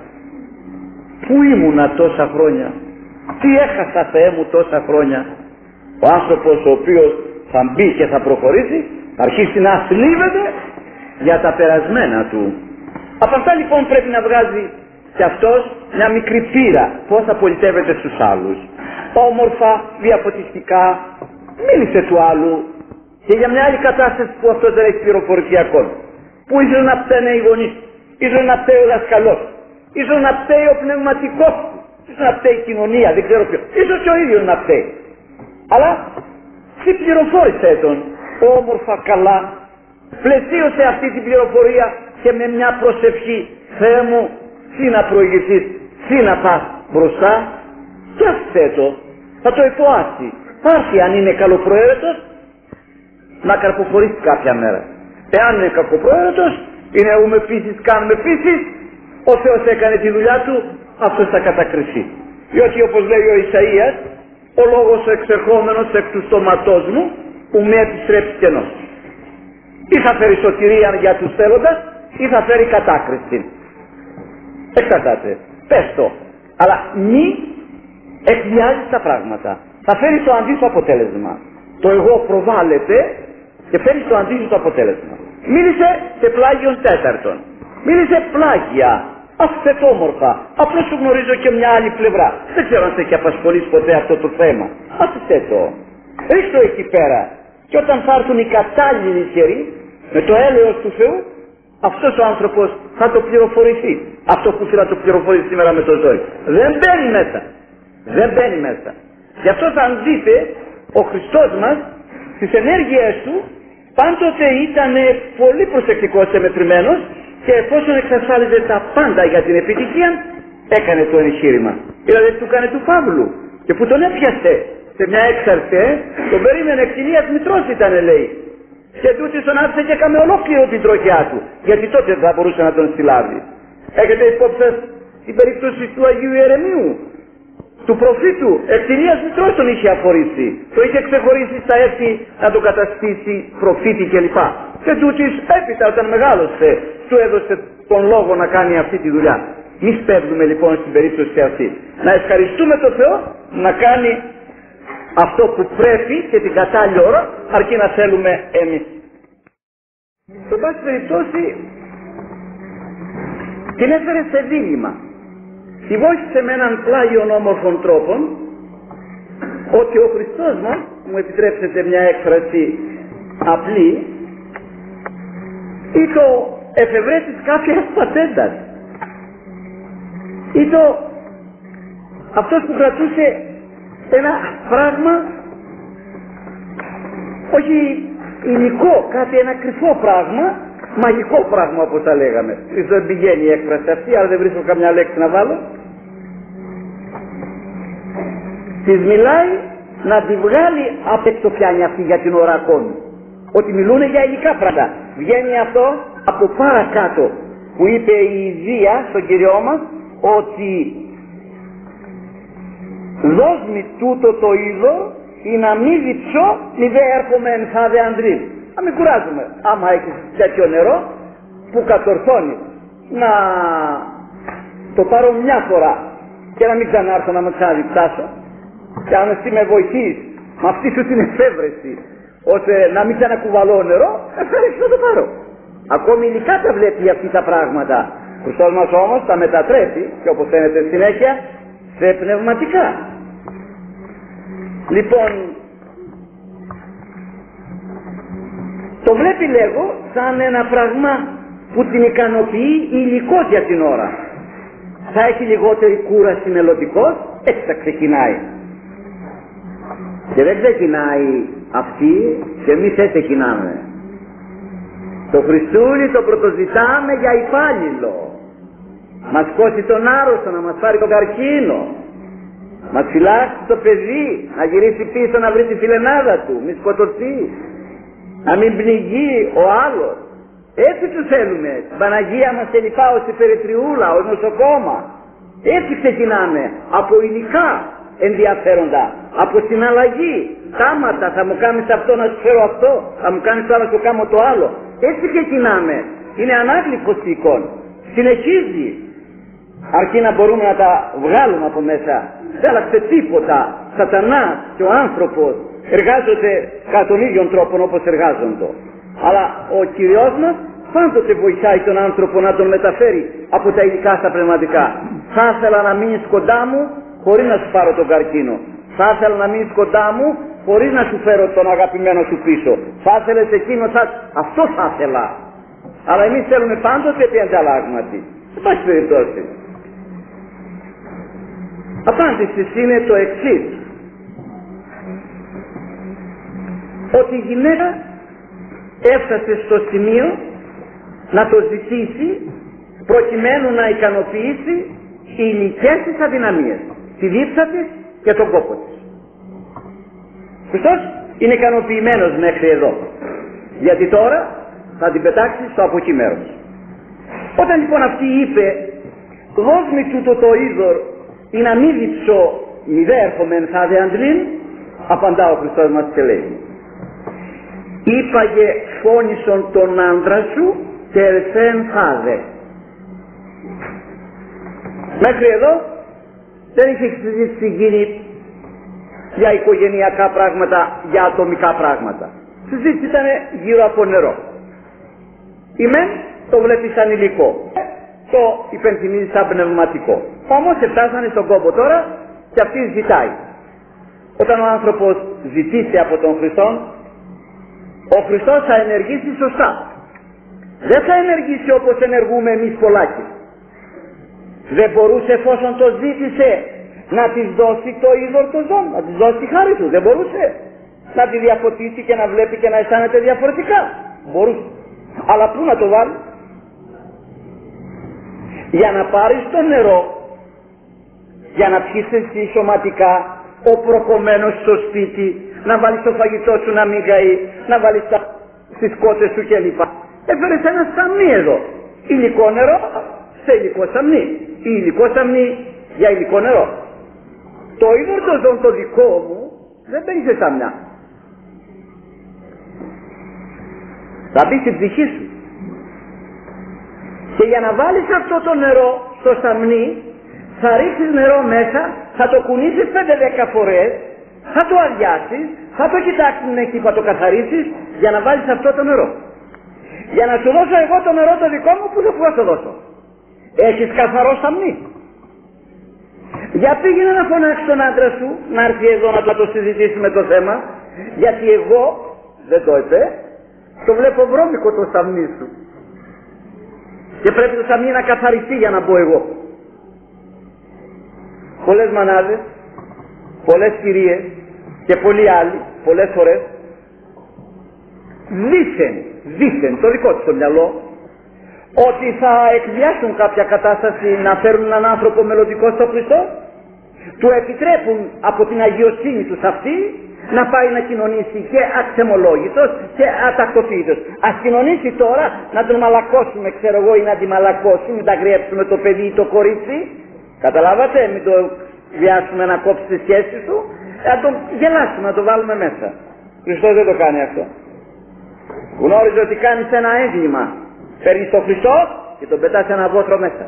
Πού ήμουνα τόσα χρόνια? Τι έχασα, Θεέ μου, τόσα χρόνια? Ο άνθρωπος ο οποίος θα μπει και θα προχωρήσει, θα αρχίσει να θλίβεται για τα περασμένα του. Από αυτά λοιπόν πρέπει να βγάζει και αυτός μια μικρή πείρα πώς θα πολιτεύεται στους άλλους. Όμορφα, διαφωτιστικά, μίλησε του άλλου και για μια άλλη κατάσταση που αυτός δεν έχει πληροφορηθεί ακόμα. Που ίσως να φταίνε οι γονείς, ίσως να φταίει ο δασκαλός, ίσως να φταίει ο πνευματικός, ίσως να φταίει η κοινωνία, δεν ξέρω ποιο, ίσως και ο ίδιος να φταίει. Αλλά τι πληροφόρησε τον όμορφα, καλά, πλαισίωσε αυτή την πληροφορία και με μια προσευχή, Θεέ μου, τι να προηγηθείς, τι να πας μπροστά, και αυτό το, θα το υποάσει. Πάρει αν είναι καλοπροαίρετος να καρποφορήσει κάποια μέρα. Εάν είναι κακοπροαίρετος, είναι έχουμε πίσεις, κάνουμε πίσεις, ο Θεός έκανε τη δουλειά του, αυτός θα κατακριθεί. Διότι όπως λέει ο Ισαΐας, ο λόγος ο εξερχόμενος εκ του στόματός μου που με επιστρέψει κενός. Ή θα φέρει σωτηρία για τους θέλοντας ή θα φέρει κατάκριση. Εξαρτάται. Πες το. Αλλά μη εκβιάζεις τα πράγματα. Θα φέρει το αντίθετο αποτέλεσμα. Το εγώ προβάλλεται και φέρει το αντίθετο αποτέλεσμα. Μίλησε σε πλάγιον τέταρτον. Μίλησε πλάγια. Αυθετόμορφα. Απλώς σου γνωρίζω και μια άλλη πλευρά. Δεν ξέρω αν σε έχει απασχολήσει ποτέ αυτό το θέμα. Άφησε το. Ρίξτε το εκεί πέρα. Και όταν θα έρθουν οι κατάλληλοι καιροί, με το έλεος του Θεού, αυτός ο άνθρωπος θα το πληροφορηθεί. Αυτό που θέλει να το πληροφορήσει σήμερα με το ζώη. Δεν μπαίνει μέσα. Δεν μπαίνει μέσα. Γι' αυτό θα δείτε, ο Χριστός μας στις ενέργειές του πάντοτε ήταν πολύ προσεκτικός και μετρημένος και εφόσον εξασφάλιζε τα πάντα για την επιτυχία, έκανε το εγχείρημα. Δηλαδή του έκανε του Παύλου και που τον έπιασε σε μια έξαρση, τον περίμενε κτηνίας μητρός ήταν, λέει. Και τούτης τον άφησε και έκαμε ολόκληρο την τροχιά του, γιατί τότε δεν θα μπορούσε να τον συλλάβει. Έχετε υπόψη σας την περίπτωση του Αγίου Ιερεμίου, του προφήτου, κτηνίας μητρός τον είχε αφορήσει. Το είχε ξεχωρίσει στα έτη να τον καταστήσει προφήτη κλπ. Και τούτης έπειτα όταν μεγάλωσε, του έδωσε τον λόγο να κάνει αυτή τη δουλειά. Μη σπέβδουμε λοιπόν στην περίπτωση αυτή. Να ευχαριστούμε τον Θεό να κάνει αυτό που πρέπει και την κατάλληλη ώρα, αρκεί να θέλουμε εμείς. Σε πάση περιπτώσει την έφερε σε δίλημμα. Τη βοήθησε με έναν πλάγιον όμορφων τρόπον ότι ο Χριστός μας, μου επιτρέψετε μια έκφραση απλή, ή το εφευρέτης κάποιας πατέντας, ή το αυτός που κρατούσε ένα πράγμα όχι υλικό, κάτι ένα κρυφό πράγμα, μαγικό πράγμα όπως τα λέγαμε. Δεν πηγαίνει η έκφραση αυτή, αλλά δεν βρίσκω καμιά λέξη να βάλω. Της μιλάει να τη βγάλει απ' έξω πιάνει αυτή για την ώρα ακόμη. Ότι μιλούνε για υλικά πράγματα. Βγαίνει αυτό από παρακάτω που είπε η Ιδία στον Κυριό μας ότι δώσ' μη τούτο το είδο ή να μη διψώ μη δε έρχομαι εν χάδε ανδρήν. Να μην κουράζουμε. Άμα έχεις τέτοιο νερό που κατορθώνει να το πάρω μια φορά και να μην ξανάρθω να με ξαναδιψάσω, και αν εσύ με βοηθείς με αυτή σου την εφεύρεση ώστε να μην ξανακουβαλώ νερό, ευχαριστώ να το πάρω. Ακόμη υλικά τα βλέπει αυτή τα πράγματα. Ο Χριστός μας όμως τα μετατρέπει, και όπως φαίνεται συνέχεια, σε πνευματικά. Λοιπόν, το βλέπει λέγω σαν ένα πράγμα που την ικανοποιεί υλικό για την ώρα. Θα έχει λιγότερη κούραση μελλοντικός, έτσι θα ξεκινάει. Και δεν ξεκινάει αυτή και εμείς έτσι ξεκινάμε. Το Χριστούλη το πρωτοζητάμε για υπάλληλο. Μας κόσει τον άρρωστο, να μας πάρει τον καρκίνο. Μας φυλάξει το παιδί, να γυρίσει πίσω να βρει τη φιλενάδα του, μη σκοτωθεί. Να μην πνιγεί ο άλλος. Έτσι του θέλουμε. Την Παναγία μας τελειπά ως η περιτριούλα, ως νοσοκόμα. Έτσι ξεκινάμε, από υλικά ενδιαφέροντα, από συναλλαγή, κάματα, θα μου κάνεις αυτό να σου φέρω αυτό, θα μου κάνεις το άλλο να σου κάνω το άλλο. Έτσι ξεκινάμε, είναι ανάγλυφος η εικόνα, συνεχίζει, αρκεί να μπορούμε να τα βγάλουμε από μέσα. Δεν άλλαξε τίποτα, σατανάς και ο άνθρωπος εργάζονται κατά τον ίδιο τρόπο όπως εργάζονται. Αλλά ο Κυριός μας πάντοτε βοηθάει τον άνθρωπο να τον μεταφέρει από τα υλικά στα πνευματικά. Θα ήθελα να μείνεις κοντά μου χωρίς να σου πάρω τον καρκίνο. Θα ήθελα να μείνεις κοντά μου χωρίς να σου φέρω τον αγαπημένο σου πίσω. Θα ήθελες εκείνο, θα... αυτό θα ήθελα. Αλλά εμείς θέλουμε πάντοτε επί ανταλλάγματι. Σε πάση περιπτώσει. Απάντηση είναι το εξής. Ότι η γυναίκα έφτασε στο σημείο να το ζητήσει προκειμένου να ικανοποιήσει οι υλικές της αδυναμίες, τη δίψα της και τον κόπο της. Χριστός είναι ικανοποιημένος μέχρι εδώ, γιατί τώρα θα την πετάξει στο από εκεί μέρος. Όταν λοιπόν αυτή είπε «Δώσ' μη τούτο το είδωρ ή να μη διψώ μη δε έρχομεν θα δε αντλήν», απαντά ο Χριστός μας και λέει «Είπαγε φώνησον τον άντρα σου και ερθέν χάδε». Μέχρι εδώ δεν είχε συζήτηση γίνει για οικογενειακά πράγματα, για ατομικά πράγματα. Συζήτηση ήταν γύρω από νερό. Η μεν το βλέπει σαν υλικό, το υπενθυμίζει σαν πνευματικό. Όμως φτάσανε στον κόμπο τώρα και αυτή ζητάει. Όταν ο άνθρωπος ζητήσει από τον Χριστό, ο Χριστός θα ενεργήσει σωστά. Δεν θα ενεργήσει όπως ενεργούμε εμείς πολλάκι. Δεν μπορούσε, εφόσον το ζήτησε, να της δώσει το είδωρ το ζώο, να της δώσει τη χάρη του. Δεν μπορούσε να τη διαφωτίσει και να βλέπει και να αισθάνεται διαφορετικά. Μπορούσε. Αλλά πού να το βάλει? Για να πάρεις το νερό, για να πιείς εσύ σωματικά, ο προκομμένος στο σπίτι, να βάλεις το φαγητό σου να μην καεί, να βάλεις τα... στις κότες σου κλπ. Έφερες ένα σαμνί εδώ. Υλικό νερό σε υλικό σαμνί. Ή υλικό σαμνί για υλικό νερό. Το είδωρ το ζώο το δικό μου δεν μπαίνει σε σαμνιά. Θα μπει στην ψυχή σου. Και για να βάλεις αυτό το νερό στο σαμνί, θα ρίξεις νερό μέσα, θα το κουνήσεις πέντε δέκα φορές, θα το αδειάσεις, θα το κοιτάξεις εκεί, θα το καθαρίσεις για να βάλεις αυτό το νερό. Για να σου δώσω εγώ το νερό το δικό μου, που δεν θα το δώσω? Έχεις καθαρό σαμνί. Για πήγαινε να φωνάξεις τον άντρα σου να έρθει εδώ να το, το συζητήσει με το θέμα, γιατί εγώ, δεν το είπε, το βλέπω βρώμικο το σαμνί σου. Και πρέπει το σαμνί να καθαριστεί για να μπω εγώ. Πολλές μανάδες, πολλές κυρίες και πολλοί άλλοι, πολλές φορές, δήθεν, δήθεν, το δικό τους το μυαλό, ότι θα εκβιάσουν κάποια κατάσταση να φέρουν έναν άνθρωπο μελλοντικό στο Χριστό, του επιτρέπουν από την αγιοσύνη τους αυτή να πάει να κοινωνήσει και αξεμολόγητος και ατακτοποίητος. Ας κοινωνήσει τώρα, να τον μαλακώσουμε, ξέρω εγώ, ή να τη μαλακώσουμε, να τα γριέψουμε το παιδί ή το κορίτσι. Καταλάβατε, μην το βιάσουμε να κόψει τις σχέσεις του, να τον γελάσουμε, να το βάλουμε μέσα. Χριστός δεν το κάνει αυτό. Γνώριζε ότι κάνεις ένα έγκλημα. Παίρνεις τον Χριστό και τον πετάς ένα βόθρο μέσα.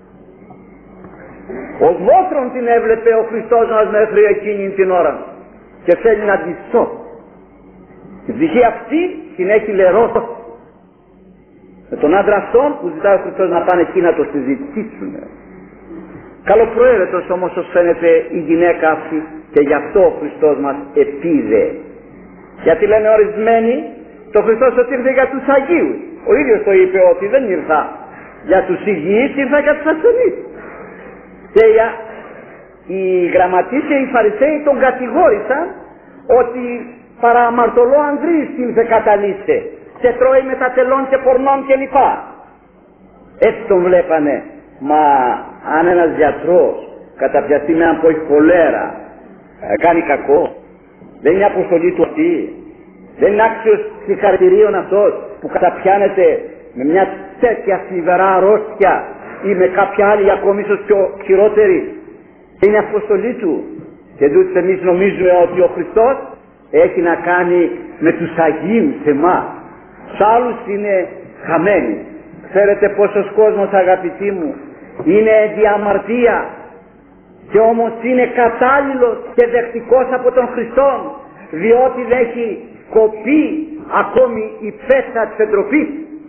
Ως βόθρον την έβλεπε ο Χριστός μας μέχρι εκείνη την ώρα και θέλει να τη σώσει. Η ψυχή αυτή την έχει λερώσει. Με τον άντρα αυτόν που ζητάει ο Χριστός να πάνε εκεί να το συζητήσουν. Καλοπροαίρετος όμως ως φαίνεται η γυναίκα αυτή και γι' αυτό ο Χριστός μας επίδε. Γιατί λένε ορισμένοι, το Χριστός ότι ήρθε για τους Αγίους. Ο ίδιος το είπε ότι δεν ήρθα για τους υγιείς, ήρθα για τους ασθενείς. Και για... οι γραμματείς και οι Φαρισαίοι τον κατηγόρησαν ότι παραμαρτωλό ανδρής ήρθε καταλήστε και τρώει με τα τελών και πορνών κλπ. Έτσι τον βλέπανε. Μα αν ένας γιατρός καταπιαστεί με έναν που έχει χολέρα, κάνει κακό, δεν είναι αποστολή του αυτή? Δεν είναι άξιος συγχαρητηρίων αυτός που καταπιάνεται με μια τέτοια θλιβερά αρρώστια ή με κάποια άλλη ακόμη ίσως πιο χειρότερη. Είναι αποστολή του. Και τούτος εμείς νομίζουμε ότι ο Χριστός έχει να κάνει με τους Αγίους εμάς. Σ' άλλους είναι χαμένοι. Ξέρετε πόσος κόσμος, αγαπητοί μου, είναι διαμαρτία και όμως είναι κατάλληλος και δεκτικός από τον Χριστό, διότι δεν έχει κοπεί ακόμη η πέτσα της εντροπής.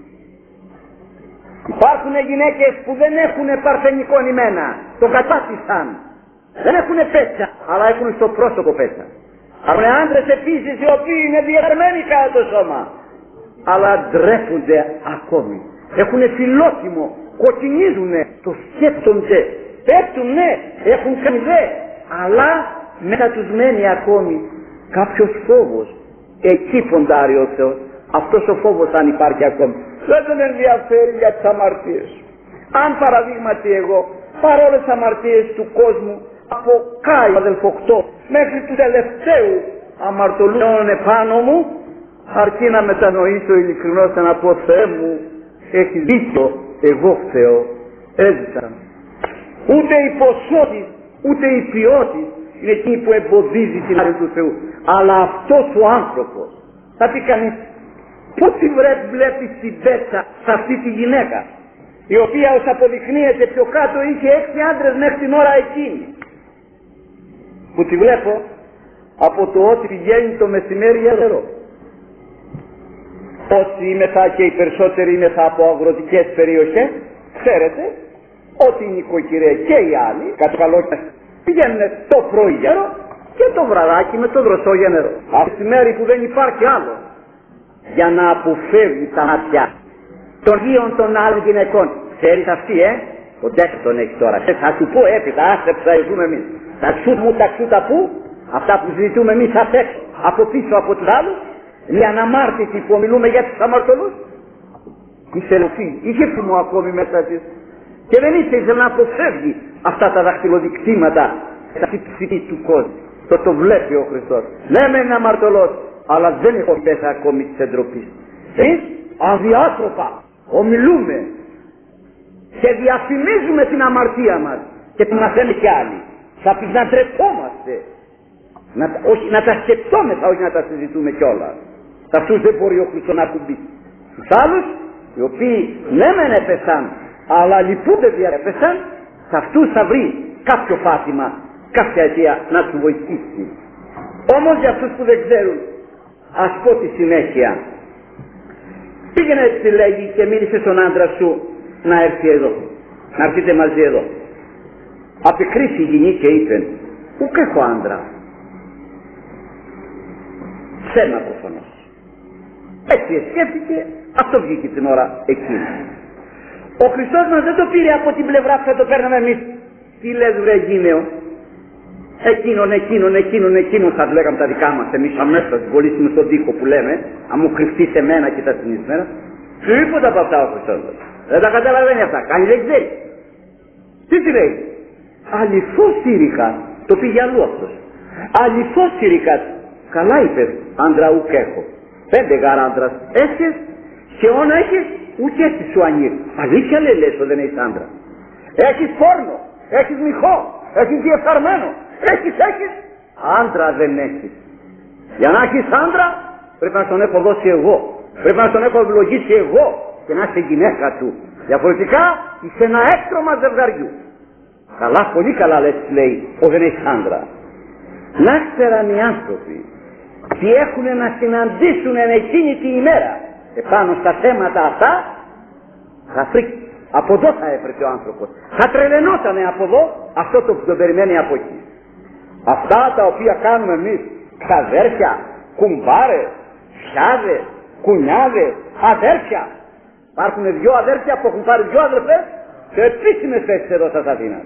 Υπάρχουν γυναίκες που δεν έχουν παρθενικό ημένα, τον κατάτησαν, δεν έχουν πέτσα, αλλά έχουν στο πρόσωπο πέτσα. Υπάρχουν άντρες επίσης οι οποίοι είναι διαιρεμένοι κατά το σώμα, αλλά ντρέπονται ακόμη. Έχουν φιλότιμο, κοκκινίζουνε, το σκέφτονται, πέφτουν ναι, έχουν κάνει δε, αλλά μέσα τους μένει ακόμη κάποιος φόβος. Εκεί ποντάρει ο Θεός. Αυτός ο φόβος αν υπάρχει ακόμη, δεν τον ενδιαφέρει για τις αμαρτίες. Αν παραδείγματι εγώ παρόλες τις αμαρτίες του κόσμου από Κάιο αδελφοκτό μέχρι του τελευταίου αμαρτωλούν επάνω μου, αρκεί να μετανοήσω ειλικρινώς να πω Θεέ μου, έχει δίκιο, εγώ Θεό έζησα. Ούτε η ποσότητα ούτε η ποιότητα είναι εκείνη που εμποδίζει την άρη του Θεού, αλλά αυτός ο άνθρωπος. Θα πει κανείς, πώς τη βλέπει την πέτσα σε αυτή τη γυναίκα, η οποία ως αποδεικνύεται πιο κάτω είχε έξι άντρες μέχρι την ώρα εκείνη. Που τη βλέπω από το ότι πηγαίνει το μεσημέρι νερό. Όσοι είμεθα και οι περισσότεροι είμεθα από αγροτικές περιοχές, ξέρετε ότι οι νοικοκυρές και οι άλλοι κατά καλό πηγαίνουν το πρωί για νερό και το βραδάκι με το δροσό για νερό. Αυτή τη μέρη που δεν υπάρχει άλλο για να αποφεύγει τα μάτια των γείων των άλλων γυναικών. Ξέρεις αυτή, ε, ο Ντέξ τον έχει τώρα. Θα σου πω έπειτα, άσε που θα ζούμε εμείς. Τα ξούτ μου, τα ξούτα που, αυτά που συζητούμε εμείς απ' έξω, από πίσω από τους άλλους, μια αναμάρτηση που ομιλούμε για τους αμαρτωλούς. Η Σελοφή είχε θυμό ακόμη μέσα της και δεν ήθελε να αποφεύγει αυτά τα δαχτυλοδεικτήματα στα ψυχή του κόσμου. Το το βλέπει ο Χριστός. Ναι, μεν είναι αμαρτωλός, αλλά δεν έχω πέσει ακόμη της εντροπής. Εμείς αδιάτροπα ομιλούμε και διαφημίζουμε την αμαρτία μας και την μαθαίνουμε κι άλλοι. Θα πει να ντρεπόμαστε, να, όχι, να τα σκεπτόμεθα, όχι να τα συζητούμε κιόλας. Σε αυτούς δεν μπορεί ο Χριστός να κουμπίσει. Στους άλλους, οι οποίοι ναι μεν έπεσαν, αλλά λυπούνται δια έπεσαν, σε αυτούς θα βρει κάποιο πάτημα, κάποια αιτία να του βοηθήσει. Όμως για αυτούς που δεν ξέρουν, ας πω τη συνέχεια. Πήγαινε έτσι λέγει και μίλησε στον άντρα σου να έρθει εδώ, να έρθετε μαζί εδώ. Απεκρίθη η γυνή και είπε, ουκ έχω άντρα. Ψέμα προφανώς. Έτσι σκέφτηκε, αυτό βγήκε την ώρα εκείνη. Ο Χριστός μας δεν το πήρε από την πλευρά που θα το παίρναμε εμείς. Τι λες βρε Γίνεο, εκείνον, εκείνον, εκείνον, εκείνον θα λέγαμε τα δικά μας εμείς αμέσως, κολλήσουμε στον τοίχο που λέμε, αν μου κρυφτεί σε μένα και τα συνεισμένα. Τίποτα από αυτά ο Χριστός. Δεν τα καταλαβαίνει αυτά, κάνει δεν ξέρει. Τι τι λέει, αληθώς σύρικα, το πήγε αλλού αυτός. Αληθώς σύρικα, καλά είπε, άντρα ουκ έχω. Πέντε γάρα άντρας έχεις και όν έχεις ούτε έτσι σου ανήρ. Αλήθεια λέει λες ότι δεν έχεις άντρα. Έχεις πόρνο, έχεις μυχό, έχεις διεφθαρμένο, έχεις, έχεις. Άντρα δεν έχεις. Για να έχεις άντρα πρέπει να τον έχω δώσει εγώ. Πρέπει να τον έχω ευλογήσει εγώ και να είσαι γυναίκα του. Διαφορετικά είσαι ένα έκτρωμα ζευγαριού. Καλά, πολύ καλά λες λέει ότι δεν έχεις άντρα. Να ξέραν οι άνθρωποι τι έχουν να συναντήσουν εν εκείνη την ημέρα επάνω στα θέματα αυτά, θα φρίκει. Από εδώ θα έπρεπε ο άνθρωπος. Θα τρελαινότανε από εδώ αυτό το που τον περιμένει από εκεί. Αυτά τα οποία κάνουμε εμείς, ξαδέρφια, κουμπάρες, σιάδες, κουνιάδες, αδέρφια. Υπάρχουν δυο αδέρφια που έχουν πάρει δυο αδερφές σε επίσημες θέσεις εδώ στα Αθήνα.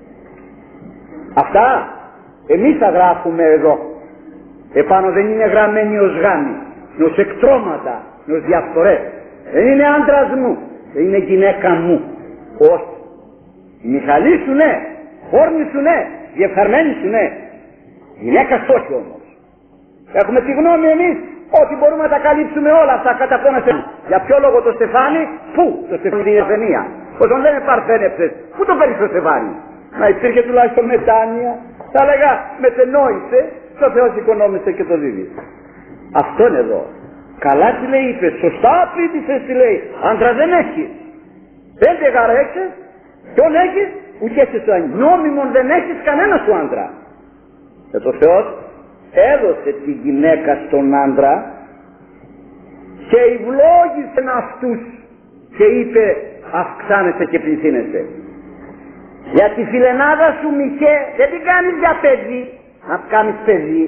Αυτά εμείς θα γράφουμε εδώ. Επάνω δεν είναι γραμμένοι ως γάμοι, είναι ως εκτρώματα, είναι ως διαφθορές. Δεν είναι άντρας μου, δεν είναι γυναίκα μου. Όχι. Η Μιχαλή σου ναι, χόρνη σου ναι, διεφθαρμένη σου ναι. Γυναίκα όχι όμως. Έχουμε τη γνώμη εμείς ότι μπορούμε να τα καλύψουμε όλα αυτά κατά πόνα σε. Για ποιο λόγο το στεφάνι, πού το στεφάνι είναι ασθενεία. Όταν δεν επαρθένεψες, πού το παίρνεις το στεφάνι? Να υπήρχε τουλάχιστον μετάνοια. Θα έλεγα μετενόησε, το Θεός οικονόμησε και το δίδει. Αυτό είναι εδώ. Καλά τι λέει, είπε, σωστά απίτησες τι λέει. Άντρα δεν έχεις. Πέντε γαρέξες, ποιον έχεις? Ουχέσαι στο άγγι. Νόμιμον δεν έχεις κανένα σου άντρα. Και το Θεός έδωσε τη γυναίκα στον άντρα και ευλόγησε αυτούς και είπε αυξάνεσαι και πληθύνεσαι. Για τη φιλενάδα σου Μιχέ δεν την κάνεις για παιδί, να κάνεις παιδί.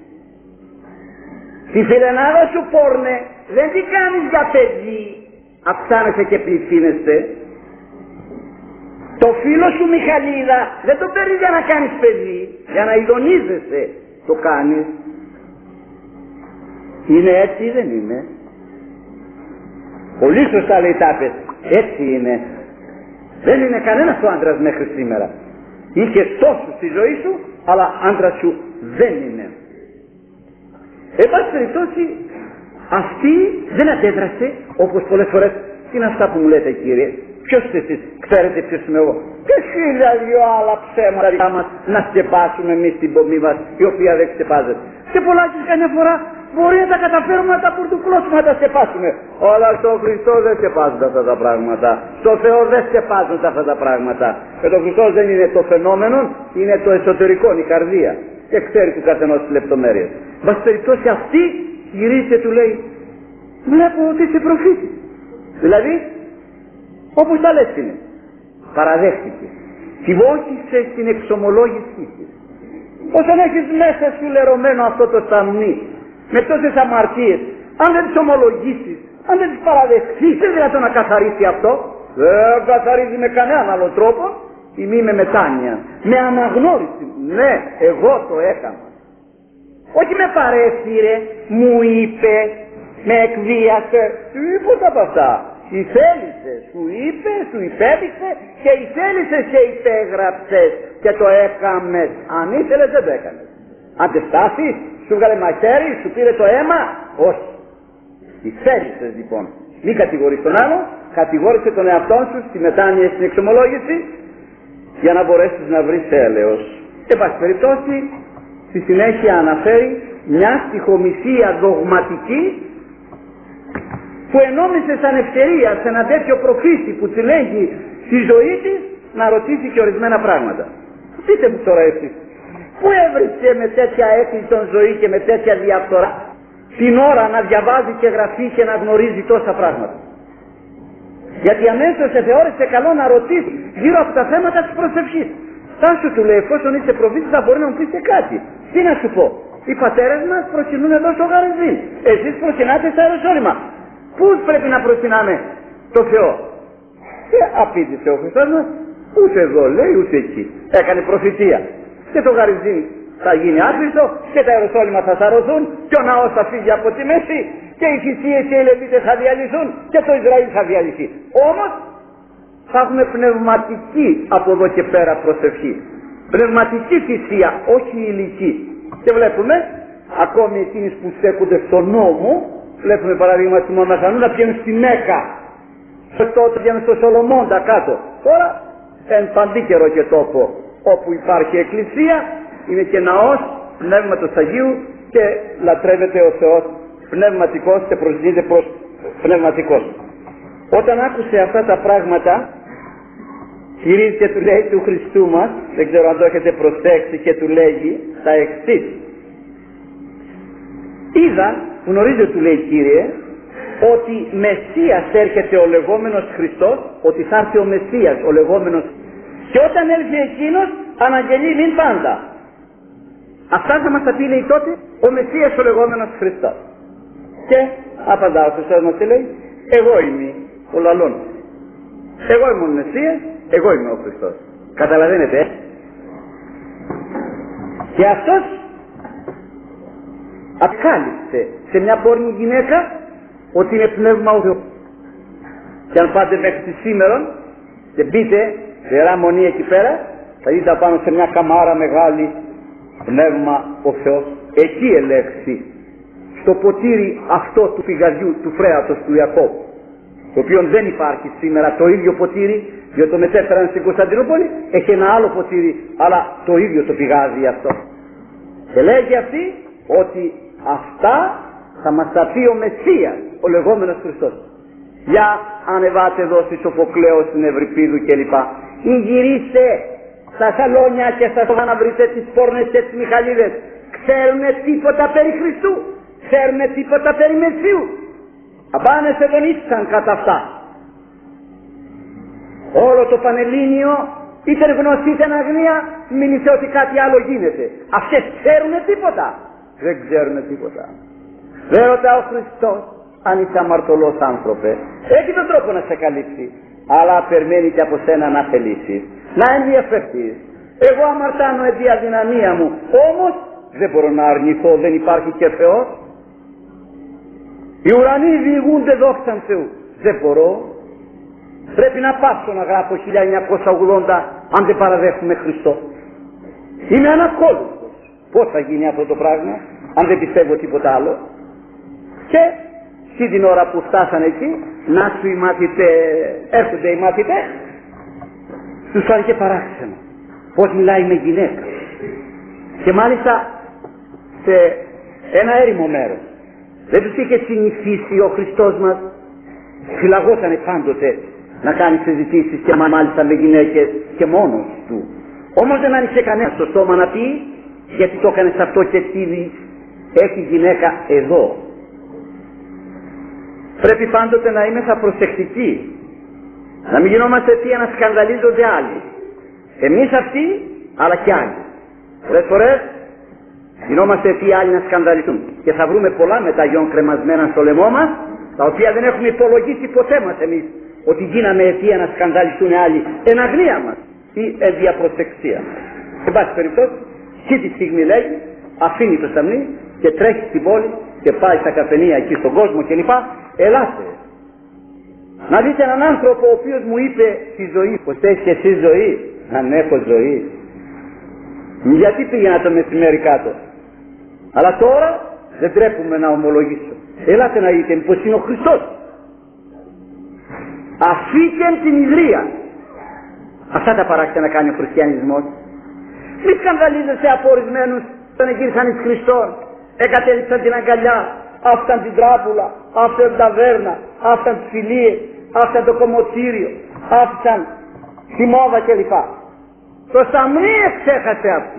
Τη φιλενάδα σου Πόρνε δεν την κάνεις για παιδί, αυξάνεσαι και πληθύνεσαι. Το φίλο σου Μιχαλίδα δεν το παίρνεις για να κάνεις παιδί, για να ειδονίζεσαι, το κάνεις. Είναι έτσι ή δεν είναι? Πολύ σωστά λέει τάπες, έτσι είναι. Δεν είναι κανένας ο άντρας μέχρι σήμερα. Είχες τόσους στη ζωή σου, αλλά άντρας σου δεν είναι. Εν πάση περιπτώσει, αυτή δεν αντέδρασε, όπως πολλές φορές. Τι είναι αυτά που μου λέτε κύριε? Ποιος είστε εσείς? Ξέρετε ποιος είμαι εγώ? Και χίλια δυο άλλα ψέματα δικά μας να σκεπάσουμε εμείς την πομή μας, η οποία δεν ξεπάζεται. Και πολλάκις καμιά φορά μπορεί να τα καταφέρουμε να τα πουρτουκλώσουμε, να τα σκεπάσουμε. Αλλά στο Χριστό δεν σκεπάζονται αυτά τα πράγματα. Στο Θεό δεν σκεπάζονται αυτά τα πράγματα. Και το Χριστός δεν είναι το φαινόμενο, είναι το εσωτερικό, η καρδία. Και ξέρει του καθενός τις λεπτομέρειες. Μας περιπτώσει αυτή γυρίζεται, του λέει, βλέπω ότι είσαι προφήτης. Δηλαδή, όπως τα λες είναι. Παραδέχτηκε. Τη βόηθησε στην εξομολόγησή της. Όσον έχεις μέσα σου λερωμένο αυτό το σταμνί, με τόσες αμαρτίες, αν δεν τις ομολογήσεις, αν δεν τις παραδεχθείς, δεν είναι δυνατόν να καθαρίσει αυτό. Δεν καθαρίζει με κανέναν άλλο τρόπο, ή μη με μετάνοια, με αναγνώριση. Ναι, εγώ το έκανα. Όχι με παρέσυρε, μου είπε, με εκβίασε, τίποτα από αυτά. Η θέλησε, σου είπε, σου υπέδειξε και η θέλησε και υπέγραψες και το έκαμες. Αν ήθελες δεν το έκανες. Αν τε στάσεις, σου βγάλε μαχαίρι, σου πήρε το αίμα, όχι. Η θέλησες λοιπόν. Μη κατηγορείς τον άλλο, κατηγόρησε τον εαυτό σου στη μετάνοια, στην εξομολόγηση, για να μπορέσεις να βρεις έλεος. Εν πάση περιπτώσει, στη συνέχεια αναφέρει μια στιχομυσία δογματική που ενόμισε σαν ευκαιρία σε ένα τέτοιο προφήτη που τη λέγει στη ζωή της να ρωτήσει και ορισμένα πράγματα. Πείτε μου τώρα εσείς, πού έβρισκε με τέτοια έκκλησον ζωή και με τέτοια διαφθορά την ώρα να διαβάζει και γραφεί και να γνωρίζει τόσα πράγματα? Γιατί αμέσως σε θεώρησε καλό να ρωτήσει γύρω από τα θέματα της προσευχής. Τάσου του λέει, εφόσον είσαι προφήτης θα μπορεί να μου πεις και κάτι. Τι να σου πω? Οι πατέρες μας προσκυνούν εδώ στο Γαρεζίν. Εσείς προσκυνάτε στα Ιεροσόλυμα. Πού πρέπει να προσκυνάμε το Θεό? Και απήντησε ο Χριστός μας, ούτε εδώ λέει ούτε εκεί. Έκανε προφητεία. Και το Γαρεζίν θα γίνει άκριστο και τα Ιεροσόλυμα θα σαρωθούν και ο ναός θα φύγει από τη μέση και οι θυσίες και οι Λεβίτες θα διαλυθούν και το Ισραήλ θα διαλυθεί. Όμως θα έχουμε πνευματική από εδώ και πέρα προσευχή. Πνευματική θυσία, όχι ηλική. Και βλέπουμε ακόμη εκείνοι που στέκονται στον νόμο, βλέπουμε παραδείγμα του Μαμαθανού να πηγαίνουν στη Μέκα. Τότε πηγαίνουν στο Σολομώντα κάτω. Τώρα εν παντίκαιρο και τόπο όπου υπάρχει εκκλησία είναι και ναός πνεύματος Αγίου και λατρεύεται ο Θεός πνευματικός και προσγείται προς πνευματικός. Όταν άκουσε αυτά τα πράγματα γυρίζει και του λέει του Χριστού μας, δεν ξέρω αν το έχετε προσέξει, και του λέγει τα εξής. Είδα, γνωρίζω του λέει Κύριε, ότι Μεσσίας έρχεται ο λεγόμενος Χριστός, ότι θα έρθει ο Μεσσίας ο λεγόμενος, και όταν έρθει εκείνος αναγγελεί μην πάντα. Αυτά θα μας τα πει λέει τότε ο Μεσσίας ο λεγόμενος Χριστός. Και απαντά ο Χριστός μας και λέει, εγώ είμαι ο λαλών. Εγώ είμαι ο Μεσσίας, εγώ είμαι ο Χριστός. Καταλαβαίνετε? Ε? Και αυτός αποκάλυψε σε μια πόρνη γυναίκα ότι είναι πνεύμα ο Θεός. Και αν πάτε μέχρι τη σήμερα και μπείτε Ιερά Μονή εκεί πέρα, θα δείτε πάνω σε μια καμάρα μεγάλη πνεύμα ο Θεός. Εκεί ελέγξει στο ποτήρι αυτό του φυγαδιού, του φρέατος του Ιακώβ. το οποίο δεν υπάρχει σήμερα το ίδιο ποτήρι, διότι το μετέφεραν στην Κωνσταντινούπολη, έχει ένα άλλο ποτήρι, αλλά το ίδιο το πηγάζει αυτό. Και λέγει αυτή ότι αυτά θα μας τα πει ο Μεσσίας, ο λεγόμενος Χριστός. Για ανεβάτε εδώ στη Σοφοκλέο, στην Ευρυπίδου κλπ. Ή γυρίστε στα σαλόνια και στα σοφά να βρείτε τις πόρνες και τις Μιχαλίδες. Ξέρουνε τίποτα περί Χριστού, ξέρουνε τίποτα περί Μεσσίου. Απάνε σε τον ήσαν κατά αυτά. Όλο το Πανελλήνιο είτε γνωστή είτε αγνία, μείνησε ότι κάτι άλλο γίνεται. Αυτές ξέρουνε τίποτα, δεν ξέρουνε τίποτα. Δεν ρωτά ο Χριστός αν είσαι αμαρτωλός άνθρωπε, έχει τον τρόπο να σε καλύψει, αλλά περιμένει και από σένα να θελήσεις, να ενδιαφερθείς. Εγώ αμαρτάνω επί αδυναμία μου, όμως δεν μπορώ να αρνηθώ, δεν υπάρχει και Θεός. Οι ουρανοί διηγούνται δόξαν Θεού, δεν μπορώ. Πρέπει να πάψω να γράφω χίλια εννιακόσια ογδόντα αν δεν παραδέχουμε Χριστό. Είμαι ανακόλουθος. Πώς θα γίνει αυτό το πράγμα αν δεν πιστεύω τίποτα άλλο? Και στη την ώρα που φτάσανε εκεί, να σου οι μαθητές, έρχονται οι μαθητές, τους φάνηκε παράξενο πως μιλάει με γυναίκα, και μάλιστα σε ένα έρημο μέρος. Δεν τους είχε συνηθίσει ο Χριστός μας, φυλαγότανε πάντοτε να κάνει συζητήσεις και μάλιστα με γυναίκες και μόνος του. Όμως δεν άνοιξε κανένα στο στόμα να πει γιατί το έκανε αυτό και τι έχει γυναίκα εδώ. Πρέπει πάντοτε να είμαστε προσεκτικοί, να μην γινόμαστε αιτία να σκανδαλίζονται άλλοι. Εμείς αυτοί, αλλά και άλλοι. Πολλές φορές γινόμαστε αιτία άλλοι να σκανδαλιστούν και θα βρούμε πολλά μεταγιών κρεμασμένα στο λαιμό μας, τα οποία δεν έχουμε υπολογίσει ποτέ μας εμείς ότι γίναμε αιτία να σκανδαλιστούν άλλοι εν αγνία μας ή εν διαπροσεξία. Σε πάση περιπτώσει, αυτή τη στιγμή λέει, αφήνει το σταμνί και τρέχει στην πόλη και πάει στα καφενεία εκεί στον κόσμο κλπ. Ελάτε να δείτε έναν άνθρωπο ο οποίος μου είπε στη ζωή, πως έχεις και εσύ ζωή? Αν έχω ζωή. Γιατί πήγαινα το μεσημέρι κάτω, αλλά τώρα δεν τρέπουμε να ομολογήσω. Ελάτε να δείτε πως είναι ο Χριστός. Αφήκεν την ιδρία. Αυτά τα παράξενα κάνει ο χριστιανισμός. Μη σκανδαλίζεσαι από ορισμένους όταν γύρισαν εις Χριστόν, εγκατέλειψαν την αγκαλιά, άφησαν την τράπουλα, άφησαν την ταβέρνα, άφησαν τις φιλίες, άφησαν το κομμωτήριο, άφησαν τη μόδα κλπ. Το σταμνί εξέχασε αυτή.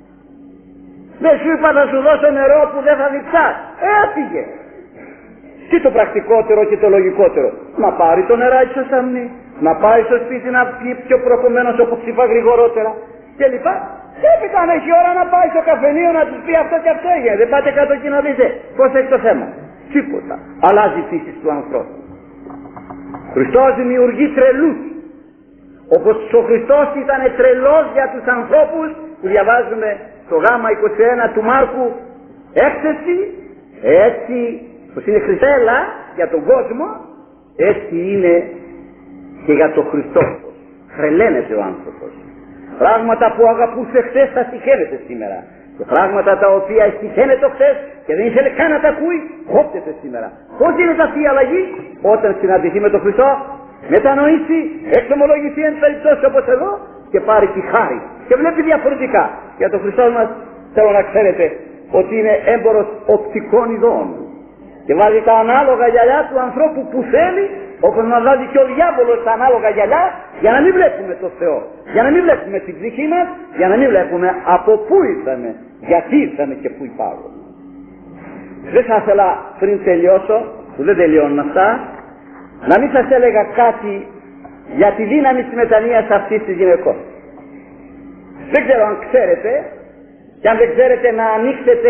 Δεν σου είπα να σου δώσω νερό που δεν θα διψάς. Έφυγε. Τι το πρακτικότερο και το λογικότερο? Να πάρει το νεράκι στο σταμνί, να πάει στο σπίτι να πιει πιο προκομμένος όπου ψήφα γρηγορότερα κλπ. Και έπειτα αν έχει ώρα να πάει στο καφενείο να τους πει αυτό και αυτό έγινε. Δεν πάτε κάτω εκεί να δείτε πώς έχει το θέμα. Τίποτα. Αλλάζει η φύση του ανθρώπου. Χριστός δημιουργεί τρελούς. Όπως ο Χριστός ήταν τρελός για τους ανθρώπους που διαβάζουμε στο γάμα είκοσι ένα του Μάρκου έκθεση, έτσι πως είναι Χριστέλα για τον κόσμο, έτσι είναι και για τον Χριστό. Τρελαίνεται ο άνθρωπος. Πράγματα που αγαπούσε χθες θα συχαίνεται σήμερα. Και πράγματα τα οποία συχαίνεται χθες και δεν ήθελε καν να τα ακούει, κόπτεται σήμερα. Πώς γίνεται αυτή η αλλαγή? Όταν συναντηθεί με τον Χριστό, μετανοήσει, εξομολογηθεί εν περιπτώσει όπως εδώ και πάρει τη χάρη και βλέπει διαφορετικά. Για τον Χριστό μας θέλω να ξέρετε ότι είναι έμπορος οπτικών ειδών και βάζει τα ανάλογα γυαλιά του ανθρώπου που θέλει, όπως μας βάζει και ο διάβολος τα ανάλογα γυαλιά, για να μην βλέπουμε το Θεό, για να μην βλέπουμε την ψυχή μας, για να μην βλέπουμε από πού ήρθαμε, γιατί ήρθαμε και πού υπάρχουμε. Δεν θα ήθελα πριν τελειώσω, που δεν τελειώνουν αυτά, να μην σας έλεγα κάτι για τη δύναμη της μετανοίας αυτής της γυναικός. Δεν ξέρω αν ξέρετε, και αν δεν ξέρετε να ανοίξετε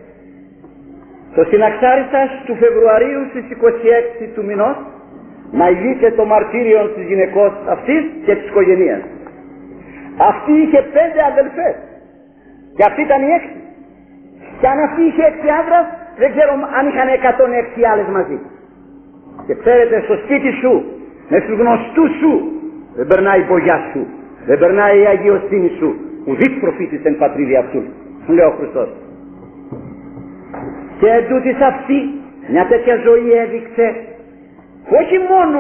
το συναξάρι σας του Φεβρουαρίου στις είκοσι έξι του μηνός, να ηγείτε το μαρτύριο της γυναικός αυτής και της οικογενείας. Αυτή είχε πέντε αδελφές και αυτή ήταν η έξι. Και αν αυτή είχε έξι άντρας, δεν ξέρω αν είχαν εκατόν έξι άλλες μαζί. Και ξέρετε, στο σπίτι σου, με τους γνωστούς σου, δεν περνάει η μπογιά σου, δεν περνάει η αγιοσύνη σου, ουδής προφήτης εν πατρίδι αυτού, σου λέει ο Χριστός. Και εντούτοις αυτή μια τέτοια ζωή έδειξε όχι μόνο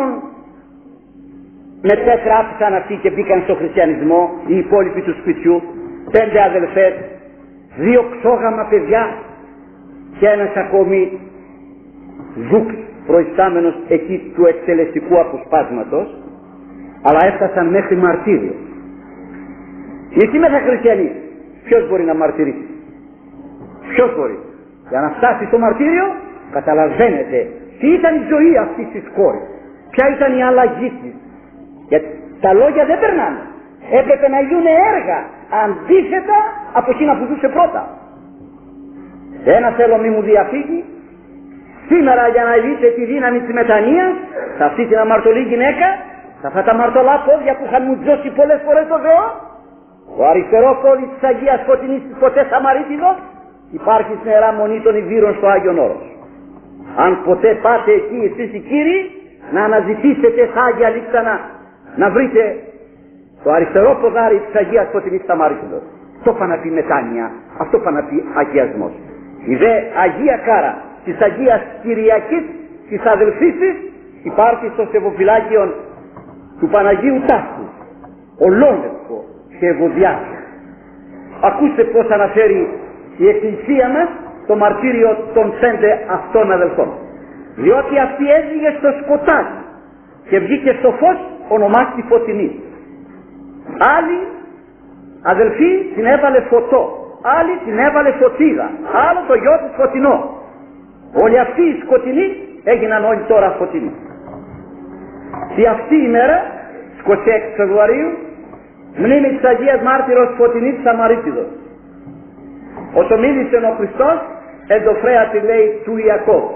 μετέγραψαν αυτοί και μπήκαν στο χριστιανισμό, οι υπόλοιποι του σπιτιού, πέντε αδελφές, δύο ξόγαμα παιδιά και ένας ακόμη ζουκ προϊστάμενος εκεί του εκτελεστικού αποσπάσματος, αλλά έφτασαν μέχρι μαρτύριο. Γιατί μέσα χριστιανοί, ποιος μπορεί να μαρτυρήσει? Ποιος μπορεί? Για να φτάσει στο μαρτύριο, καταλαβαίνετε τι ήταν η ζωή αυτής της κόρης, ποια ήταν η αλλαγή της. Γιατί τα λόγια δεν περνάνε, έπρεπε να γίνουν έργα αντίθετα από εκείνα που ζούσε πρώτα. Ένα θέλω μη μου διαφύγει, σήμερα για να δείτε τη δύναμη της μετανοίας, σε αυτή την αμαρτωλή γυναίκα, σε αυτά τα μαρτωλά πόδια που είχαν μουτζώσει πολλές φορές το Θεό, το αριστερό πόδι της Αγίας Φωτεινής της ποτέ Σαμαρίτιδος, υπάρχει στην Ιερά Μονή των Ιβύρων στο Άγιον Όρος. Αν ποτέ πάτε εκεί εσείς οι κύριοι, να αναζητήσετε στα Άγια Λίξανα, να βρείτε το αριστερό ποδάρι της Αγίας Φωτεινής Σαμαρίτιδος. Αυτό πάνε να πει μετάνοια, αυτό πάνε να πει αγιασμός. Η δε Αγία Κάρα της Αγίας Κυριακής, της αδελφής της, υπάρχει στο Σεβοφυλάκιον του Παναγίου Τάφου, ολόλευκο και ευωδιάσιο. Ακούστε πως αναφέρει η Εκκλησία μας το μαρτύριο των πέντε αυτών αδελφών. Διότι αυτή έζυγε στο σκοτάδι και βγήκε στο φως, ονομάστη Φωτεινή. Άλλη αδελφή την έβαλε φωτό, άλλη την έβαλε φωτίδα, άλλο το γιο της Φωτεινό. Όλοι αυτοί οι σκοτεινοί έγιναν όλοι τώρα φωτεινοί. Και αυτή η μέρα, είκοσι έξι Φεβρουαρίου, μνήμη της Αγίας Μάρτυρος Φωτεινής Σαμαρίτιδος. Όσο μίλησε ο Χριστός, εν το φρέατη λέει του Ιακώβ.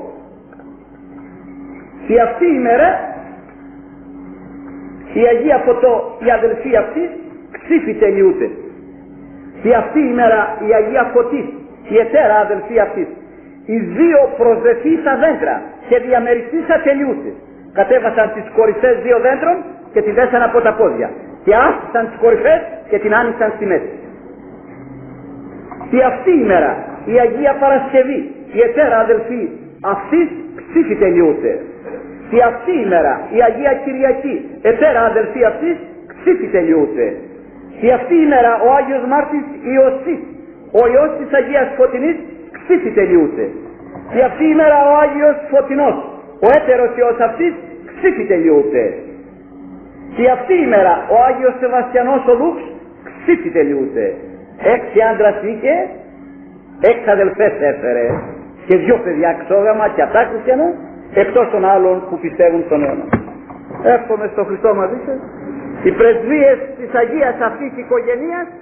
Και αυτή η μέρα, η Αγία Φωτό, η αδελφή αυτή, ξύφη τελειούται. Και αυτή η μέρα η Αγία Φωτής, η ετέρα αδελφή αυτή, οι δύο προσδεθήσα δέντρα και διαμεριστήσα τελειούται. Κατέβασαν τις κορυφές δύο δέντρων και τη δέσαν από τα πόδια. Και άφησαν τις κορυφές και την άνοιξαν στη μέση. Και αυτή η μέρα η Αγία Παρασκευή, η ετέρα αδελφή αυτής, ψήφι τελειούται. Και αυτή η μέρα η Αγία Κυριακή, ετέρα αδελφή αυτής, ψήφι τελειούται. Και αυτή η μέρα ο Άγιος Μάρτης Ιωσής, ο Υιός της Αγίας Φωτεινής, ψήφι τελειούται. Και αυτή η μέρα ο Άγιος Φωτεινός, ο έτερος Υιός αυτής, ψήφι τελειούται. Και αυτή η μέρα ο Άγιος Σεβαστιανός ο Λούξ, ψήφι τελειούται. Έξι άντρας είχε, έξι αδελφές έφερε και δυο παιδιά ξόγαμα και αυτά χριστιανά, εκτός των άλλων που πιστεύουν στον αιώνα. Εύχομαι στο Χριστό μαζί σας οι πρεσβείες της Αγίας αυτής οικογενείας